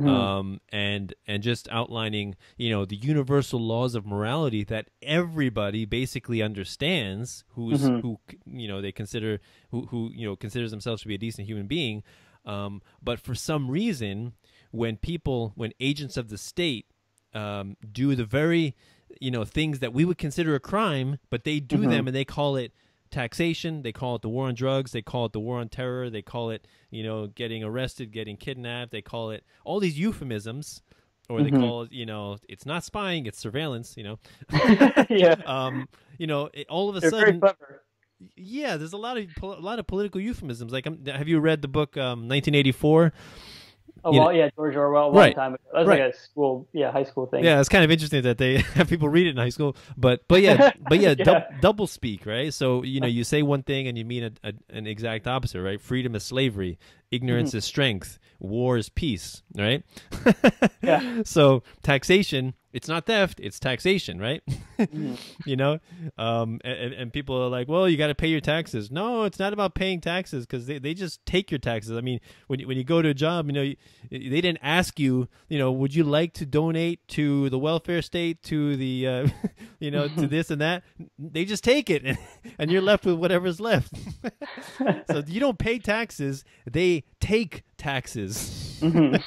um, and and just outlining you know the universal laws of morality that everybody basically understands, who's who you know they consider who who you know considers themselves to be a decent human being. Um, but for some reason, when people, when agents of the state um, do the very, you know, things that we would consider a crime, but they do them and they call it taxation, they call it the war on drugs, they call it the war on terror, they call it, you know, getting arrested, getting kidnapped, they call it all these euphemisms. or they Mhm. call it, you know, it's not spying, it's surveillance, you know. Yeah. um, you know, it, all of a They're very sudden, clever. yeah, there's a lot of pol- a lot of political euphemisms. Like, um, have you read the book um, nineteen eighty-four? Oh, You know- well, yeah, George Orwell, a long Right. time ago. That was Right. like a school, yeah, high school thing. Yeah, it's kind of interesting that they have people read it in high school, but but yeah, but yeah, Yeah. dub- double speak, right? So you know, you say one thing and you mean a, a, an exact opposite, right? Freedom is slavery, ignorance is strength, war is peace, right? Yeah. So taxation, it's not theft, it's taxation, right? You know, um, and, and people are like, well, you got to pay your taxes. No, it's not about paying taxes because they, they just take your taxes. I mean, when you, when you go to a job, you know, you, they didn't ask you, you know, would you like to donate to the welfare state, to the, uh, you know, to this and that? They just take it, and, and you're left with whatever's left. So you don't pay taxes; they take taxes.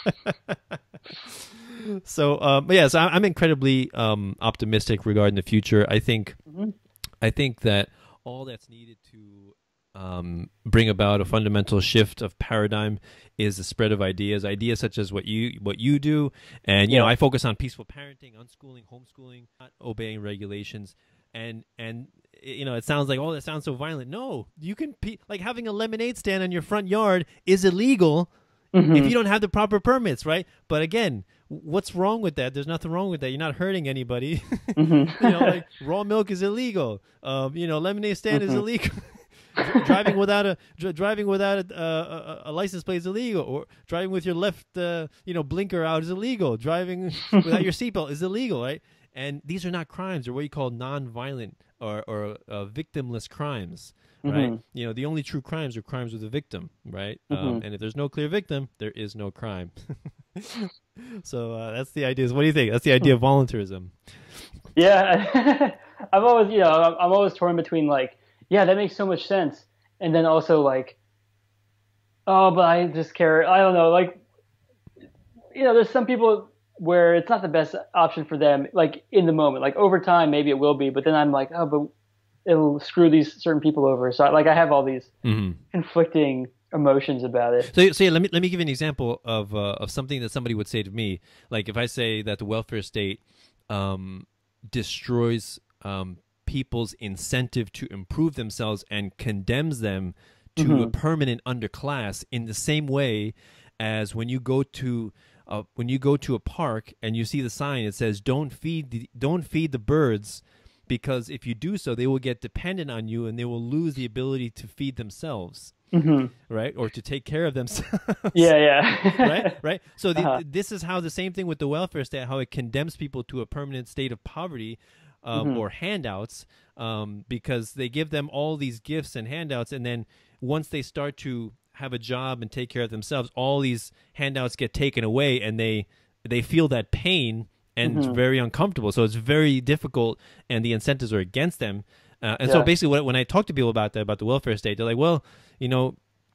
So, um, but yeah, so I'm incredibly um, optimistic regarding the future. I think, Mm-hmm. I think that all that's needed to um, bring about a fundamental shift of paradigm is the spread of ideas, ideas such as what you what you do, and you know, Yeah. I focus on peaceful parenting, unschooling, homeschooling, not obeying regulations, and and you know, it sounds like, oh, that sounds so violent. No, you can pe- like having a lemonade stand on your front yard is illegal. Mm-hmm. If you don't have the proper permits, right? But again, what's wrong with that? There's nothing wrong with that. You're not hurting anybody. Mm-hmm. You know, like raw milk is illegal. Um, you know, lemonade stand is Mhm. illegal. driving without a dri- driving without a, a, a license plate is illegal. Or driving with your left, uh, you know, blinker out is illegal. Driving without your seatbelt is illegal, right? And these are not crimes, or what you call non-violent or or uh, victimless crimes. Right, Mhm. you know, the only true crimes are crimes with a victim, right? Um, Mhm. and if there's no clear victim, there is no crime. So uh, that's the idea. What do you think? That's the idea of voluntarism. Yeah. I'm always, you know, I'm, I'm always torn between like, yeah, that makes so much sense, and then also like, oh, but I just care. I don't know, like, you know, there's some people where it's not the best option for them, like in the moment. Like over time, maybe it will be, but then I'm like, oh, but it'll screw these certain people over. So like I have all these Mm-hmm. conflicting emotions about it. So, so yeah, let me let me give you an example of uh, of something that somebody would say to me. Like if I say that the welfare state um, destroys um, people's incentive to improve themselves and condemns them to Mhm. a permanent underclass, in the same way as when you go to uh, when you go to a park and you see the sign, it says don't feed the, don't feed the birds, because if you do so, they will get dependent on you and they will lose the ability to feed themselves. Hmm. Right, or to take care of themselves. Yeah, yeah. right, right. So the, Uh-huh. this is how the same thing with the welfare state, how it condemns people to a permanent state of poverty um, Mhm. or handouts, um, because they give them all these gifts and handouts, and then once they start to have a job and take care of themselves, all these handouts get taken away, and they they feel that pain, and it's Mhm. very uncomfortable. So it's very difficult, and the incentives are against them. Uh, and so Yeah. basically, what, when I talk to people about that, about the welfare state, they're like, "Well, you know,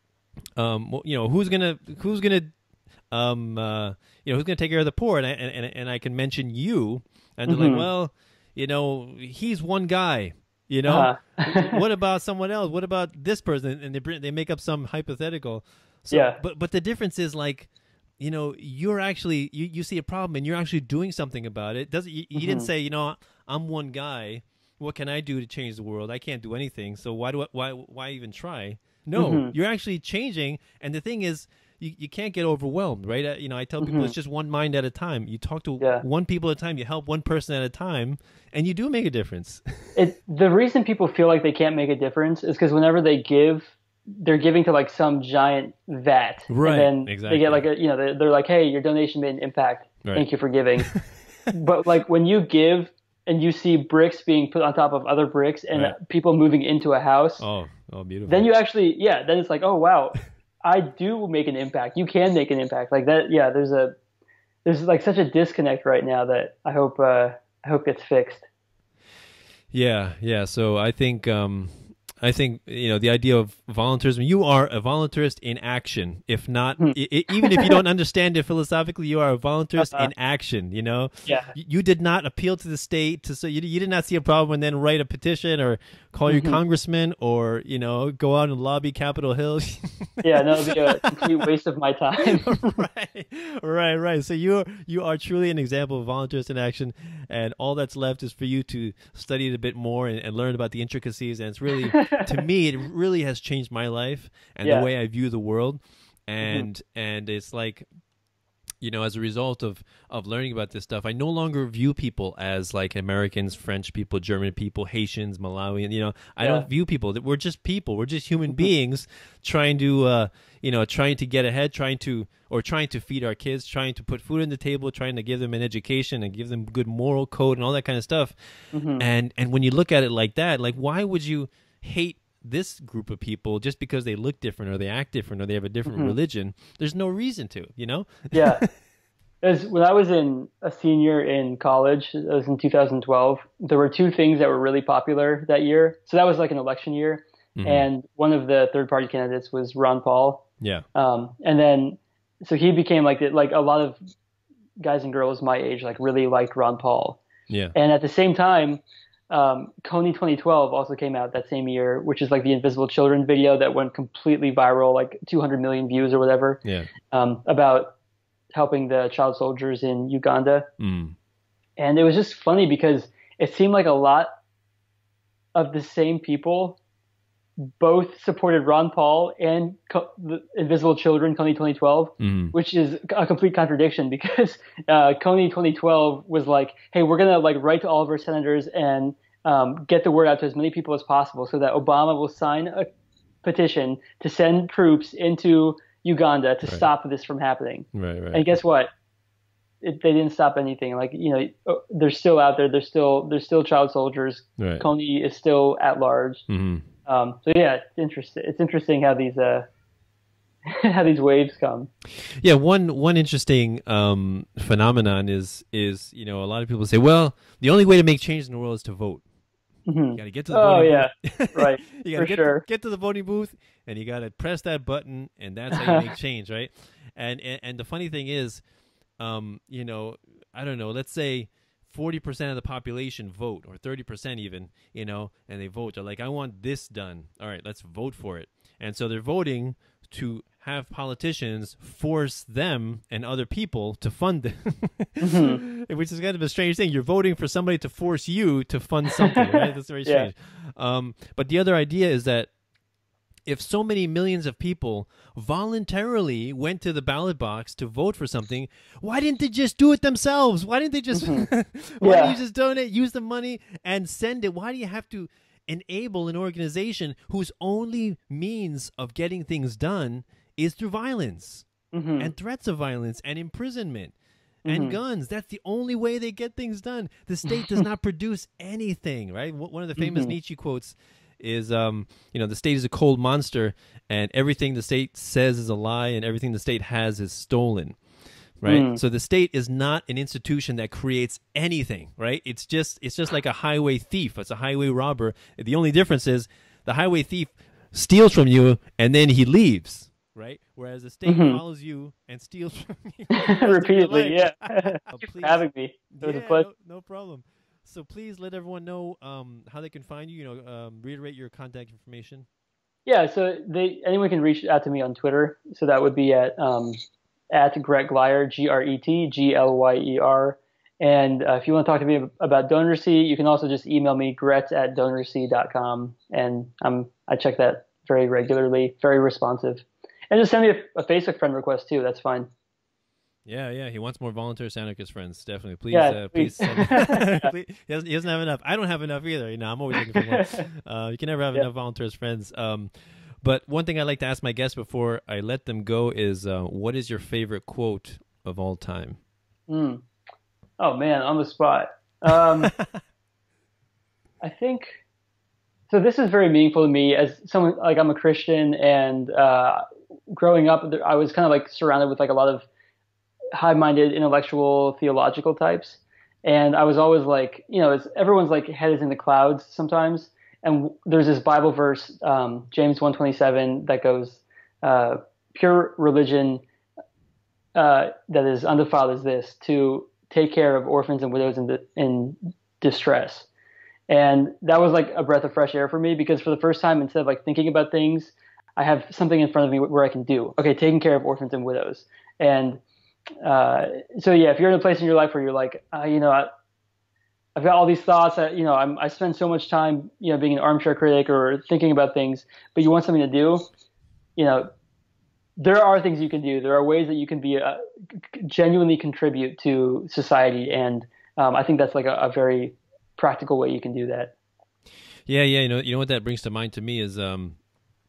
um, well, you know, who's gonna, who's gonna, um, uh, you know, who's gonna take care of the poor?" And I and, and, and I can mention you, and they're Mhm. like, "Well, you know, he's one guy." You know, Uh-huh. what about someone else? What about this person? And they bring, they make up some hypothetical. So, Yeah. But but the difference is, like, you know, you're actually you, you see a problem and you're actually doing something about it. Doesn't you, you didn't Mhm. say, you know, I'm one guy. What can I do to change the world? I can't do anything. So why do I, why why even try? No, Mhm. you're actually changing. And the thing is, you, you can't get overwhelmed, right? Uh, you know, I tell people Mhm. it's just one mind at a time. You talk to Yeah. one people at a time. You help one person at a time, and you do make a difference. It, the reason people feel like they can't make a difference is because whenever they give, they're giving to like some giant vat, Right, and then exactly. they get like a, you know, they're, they're like, hey, your donation made an impact. Right. Thank you for giving. But like when you give and you see bricks being put on top of other bricks and Right. people moving into a house, Oh, oh, beautiful. then you actually, yeah, then it's like, oh wow, I do make an impact. You can make an impact like that. Yeah, there's a, there's like such a disconnect right now that I hope, uh, I hope gets fixed. Yeah, yeah. So I think, um, I think, you know, the idea of voluntarism, you are a voluntarist in action. If not, Hmm. I, I, even if you don't understand it philosophically, you are a voluntarist Uh-huh. in action, you know? Yeah. You, you did not appeal to the state, to so you, you did not see a problem and then write a petition or call your Mhm. congressman or, you know, go out and lobby Capitol Hill. Yeah, no, it'd be a complete waste of my time. right, right, right. So you you are truly an example of voluntarist in action, and all that's left is for you to study it a bit more and, and learn about the intricacies. And it's really, to me, it really has changed my life and Yeah. the way I view the world. And and it's like, you know, as a result of of learning about this stuff, I no longer view people as like Americans, French people, German people, Haitians, Malawian. You know, I Yeah. don't view people that we're just people. We're just human beings trying to, uh, you know, trying to get ahead, trying to or trying to feed our kids, trying to put food on the table, trying to give them an education and give them good moral code and all that kind of stuff. Mhm. And and when you look at it like that, like, why would you hate this group of people just because they look different or they act different or they have a different Mhm. religion? There's no reason to, you know? Yeah. As when I was in a senior in college, it was in two thousand twelve, there were two things that were really popular that year. So that was like an election year. Mhm. And one of the third party candidates was Ron Paul. Yeah. Um, and then, so he became like, the, like a lot of guys and girls my age, like really liked Ron Paul. Yeah. And at the same time, um, Coney twenty twelve also came out that same year, which is like the Invisible Children video that went completely viral, like two hundred million views or whatever, Yeah. um, about helping the child soldiers in Uganda. Mm. And it was just funny because it seemed like a lot of the same people both supported Ron Paul and Co- the Invisible Children, Coney twenty twelve, Mm. which is a complete contradiction because uh, Coney twenty twelve was like, hey, we're going to like write to all of our senators and um, get the word out to as many people as possible so that Obama will sign a petition to send troops into Uganda to Right. stop this from happening. Right, right. And guess what? It, they didn't stop anything. Like, you know, they're still out there. They're still they're still child soldiers. Right. Coney is still at large. Mhm. Um, so yeah, it's interesting. It's interesting how these uh, how these waves come. Yeah, one one interesting um, phenomenon is is you know, a lot of people say, well, the only way to make change in the world is to vote. Mhm. You got to get to the Oh voting yeah, booth. right. You got to For get sure. to, get to the voting booth, and you got to press that button, and that's how you make change, right? And and, and the funny thing is, um, you know, I don't know. Let's say forty percent of the population vote, or thirty percent even, you know, and they vote. They're like, I want this done. All right, let's vote for it. And so they're voting to have politicians force them and other people to fund them, Mhm. which is kind of a strange thing. You're voting for somebody to force you to fund something, right? That's very Yeah. strange. Um, but the other idea is that if so many millions of people voluntarily went to the ballot box to vote for something, why didn't they just do it themselves? Why didn't they just why Yeah. don't you just donate, use the money and send it? Why do you have to enable an organization whose only means of getting things done is through violence Mhm. and threats of violence and imprisonment and Mhm. guns? That's the only way they get things done. The state does not produce anything, right? Wh- One of the famous Mhm. Nietzsche quotes is, um, you know, the state is a cold monster, and everything the state says is a lie, and everything the state has is stolen, right? Mm. So the state is not an institution that creates anything, right? It's just it's just like a highway thief. It's a highway robber. The only difference is the highway thief steals from you, and then he leaves, right? Whereas the state Mhm. follows you and steals from you the rest of your Repeatedly. life. Yeah. Oh, Thank you for please. having me. It was Yeah, a pleasure. no, no problem. So please let everyone know um, how they can find you. You know, um, reiterate your contact information. Yeah, so they anyone can reach out to me on Twitter. So that would be at um, at Gret Glyer, G R E T G L Y E R. And uh, if you want to talk to me about DonorSee, you can also just email me, gret at donorsee dot com. And I'm, I check that very regularly, very responsive. And just send me a, a Facebook friend request too. That's fine. Yeah, yeah. He wants more voluntarist anarchist friends. Definitely. Please, Yeah, uh, please. please. Send please. He, doesn't, he doesn't have enough. I don't have enough either. You know, I'm always looking for more. Uh, you can never have Yeah. enough voluntarist friends. Um, but one thing I like to ask my guests before I let them go is, uh, what is your favorite quote of all time? Mm. Oh man, on the spot. Um, I think so. This is very meaningful to me as someone like I'm a Christian, and uh, growing up, I was kind of like surrounded with like a lot of high-minded, intellectual, theological types, and I was always like, you know, it's, everyone's like head is in the clouds sometimes, and there's this Bible verse, um, James one twenty-seven, that goes, uh, pure religion uh, that is undefiled is this, to take care of orphans and widows in, in distress. And that was like a breath of fresh air for me, because for the first time, instead of like thinking about things, I have something in front of me where I can do, okay, taking care of orphans and widows. And uh, so, yeah, if you're in a place in your life where you're like, uh, you know, I, I've got all these thoughts that, you know, I'm, I spend so much time, you know, being an armchair critic or thinking about things, but you want something to do, you know, there are things you can do. There are ways that you can be uh, genuinely contribute to society. And um, I think that's like a, a very practical way you can do that. Yeah. Yeah. You know, you know what that brings to mind to me is, um,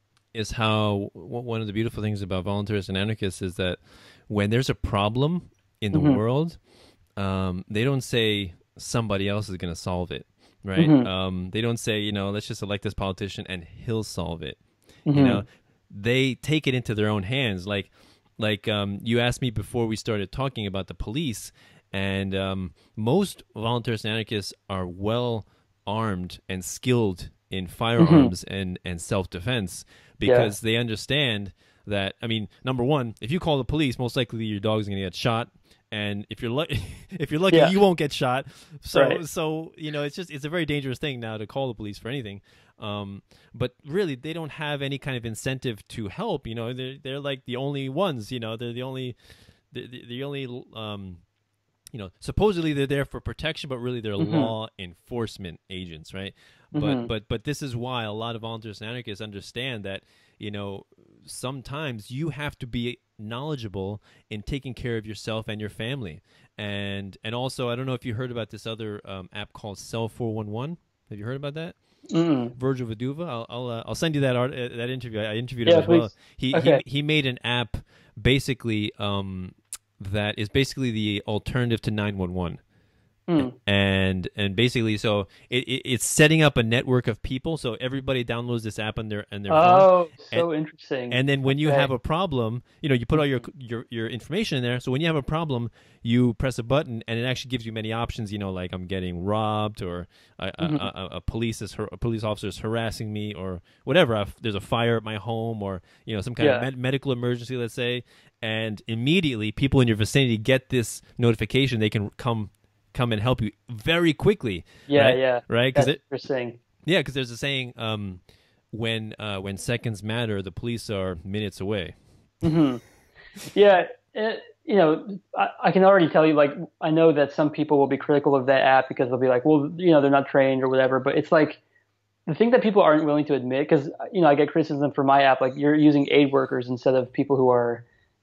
is how one of the beautiful things about Voluntarists and Anarchists is that when there's a problem in the mm-hmm. world, um, they don't say somebody else is going to solve it, right? Mm-hmm. Um, they don't say, you know, let's just elect this politician and he'll solve it. Mm-hmm. You know, they take it into their own hands. Like, like um, you asked me before we started talking about the police, and um, most Voluntarists and Anarchists are well armed and skilled in firearms mm-hmm. and, and self-defense, because yeah. they understand that, I mean, number one, if you call the police, most likely your dog's going to get shot. And if you're lucky, if you're lucky, yeah. you won't get shot. So, right. so you know, it's just it's a very dangerous thing now to call the police for anything. Um, but really, they don't have any kind of incentive to help. You know, they're they're like the only ones. You know, they're the only, the the, the only. Um, you know, supposedly they're there for protection, but really they're mm-hmm. law enforcement agents, right? Mm-hmm. But but but this is why a lot of Voluntarists and Anarchists understand that, you know, sometimes you have to be knowledgeable in taking care of yourself and your family. And and also, I don't know if you heard about this other um, app called Cell four one one. Have you heard about that? Mm. Virgil Vaduva. I'll I'll, uh, I'll send you that art, uh, that interview. I interviewed yeah, him as please. well. He, okay. he he made an app basically um, that is basically the alternative to nine one one. Mm. And and basically, so it, it, it's setting up a network of people. So everybody downloads this app on their on their oh, phone. Oh, so and, interesting. And then when you okay. have a problem, you know, you put all your, your your information in there. So when you have a problem, you press a button, and it actually gives you many options. You know, like I'm getting robbed, or a, mm-hmm. a, a, a police is a police officer is harassing me, or whatever. I've, there's a fire at my home, or you know, some kind yeah. of med- medical emergency, let's say. And immediately, people in your vicinity get this notification. They can come. come and help you very quickly. Yeah, right? yeah. Right? That's it, interesting. Yeah, because there's a saying, um, when uh, when seconds matter, the police are minutes away. Mm-hmm. Yeah, it, you know, I, I can already tell you, like, I know that some people will be critical of that app because they'll be like, well, you know, they're not trained or whatever. But it's like the thing that people aren't willing to admit, because, you know, I get criticism for my app, like you're using aid workers instead of people who are,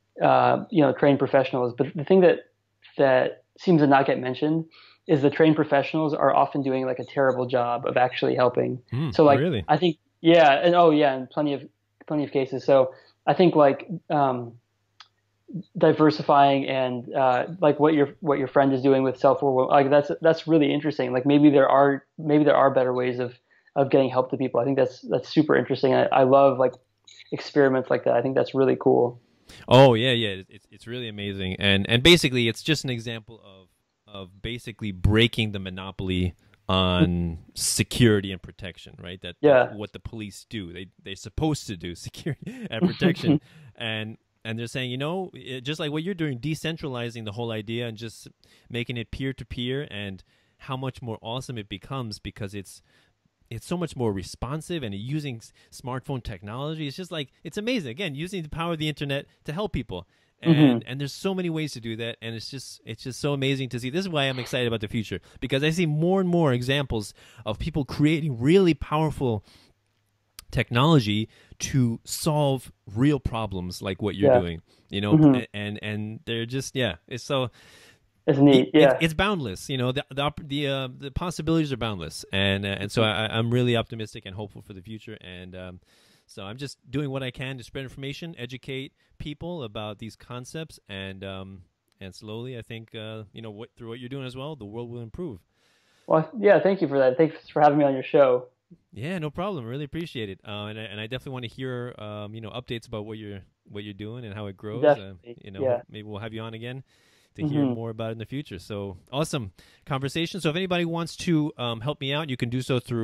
uh, you know, trained professionals. But the thing that that seems to not get mentioned is the trained professionals are often doing like a terrible job of actually helping. Mm, so like, really? I think, yeah. And oh yeah. And plenty of, plenty of cases. So I think like, um, diversifying and, uh, like what your, what your friend is doing with self work, like that's, that's really interesting. Like maybe there are, maybe there are better ways of, of getting help to people. I think that's, that's super interesting. I, I love like experiments like that. I think that's really cool. Oh yeah, yeah, it's it's really amazing, and and basically it's just an example of of basically breaking the monopoly on security and protection, right? That yeah. That's what the police do. They they're supposed to do, security and protection, and and they're saying, you know, it, just like what you're doing, decentralizing the whole idea and just making it peer to peer, and how much more awesome it becomes because it's. It's so much more responsive, and using smartphone technology. It's just like, it's amazing. Again, using the power of the internet to help people. And mm-hmm. and there's so many ways to do that. And it's just it's just so amazing to see. This is why I'm excited about the future, because I see more and more examples of people creating really powerful technology to solve real problems like what you're yeah. doing, you know, mm-hmm. and, and they're just, yeah, it's so, It's neat, it, yeah. It's, it's boundless, you know. The the the, uh, the possibilities are boundless, and uh, and so I, I'm really optimistic and hopeful for the future. And um, so I'm just doing what I can to spread information, educate people about these concepts, and um, and slowly, I think uh, you know, what, through what you're doing as well, the world will improve. Well, yeah, thank you for that. Thanks for having me on your show. Yeah, no problem. Really appreciate it, uh, and I, and I definitely want to hear um, you know, updates about what you're what you're doing and how it grows. Definitely, uh, you know, yeah. maybe we'll have you on again to mm-hmm. hear more about it in the future. So awesome conversation. So if anybody wants to um, help me out, you can do so through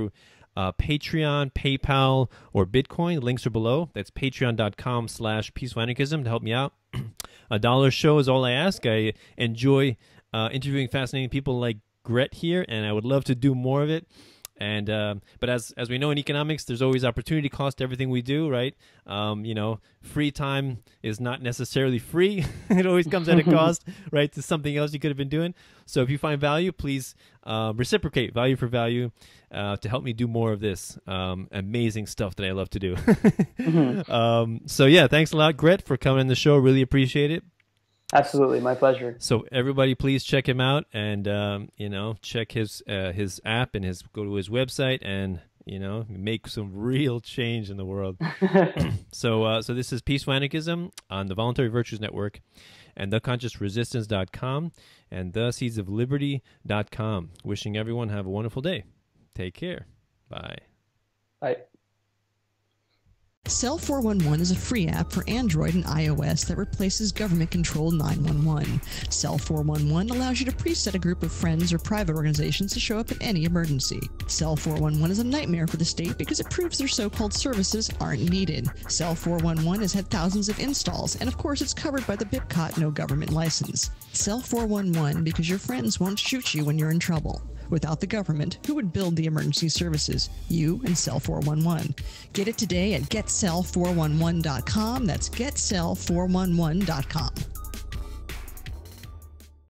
uh, Patreon, PayPal, or Bitcoin. Links are below. That's patreon.com slash peaceful anarchism to help me out. A dollar show is all I ask. I enjoy uh, interviewing fascinating people like Gret here, and I would love to do more of it. And uh, but as as we know in economics, there's always opportunity cost to everything we do, right? Um, you know, free time is not necessarily free. It always comes at a cost, right, to something else you could have been doing. So if you find value, please uh, reciprocate value for value uh, to help me do more of this um, amazing stuff that I love to do. mm-hmm. um, so yeah, thanks a lot, Gret, for coming on the show. Really appreciate it. Absolutely, my pleasure. So everybody, please check him out, and um, you know, check his uh, his app and his go to his website, and you know, make some real change in the world. so uh, so this is Peaceful Anarchism on the Voluntary Virtues Network, and the conscious resistance dot com, and the seeds of liberty dot com. Wishing everyone have a wonderful day. Take care. Bye. Bye. Cell four one one is a free app for Android and iOS that replaces government-controlled nine one one. Cell four one one allows you to preset a group of friends or private organizations to show up in any emergency. Cell four one one is a nightmare for the state because it proves their so-called services aren't needed. Cell four one one has had thousands of installs, and of course it's covered by the B I P C O T no government license. Cell four one one because your friends won't shoot you when you're in trouble. Without the government, who would build the emergency services? You and Cell four one one. Get it today at get cell four one one dot com. That's get cell four one one dot com.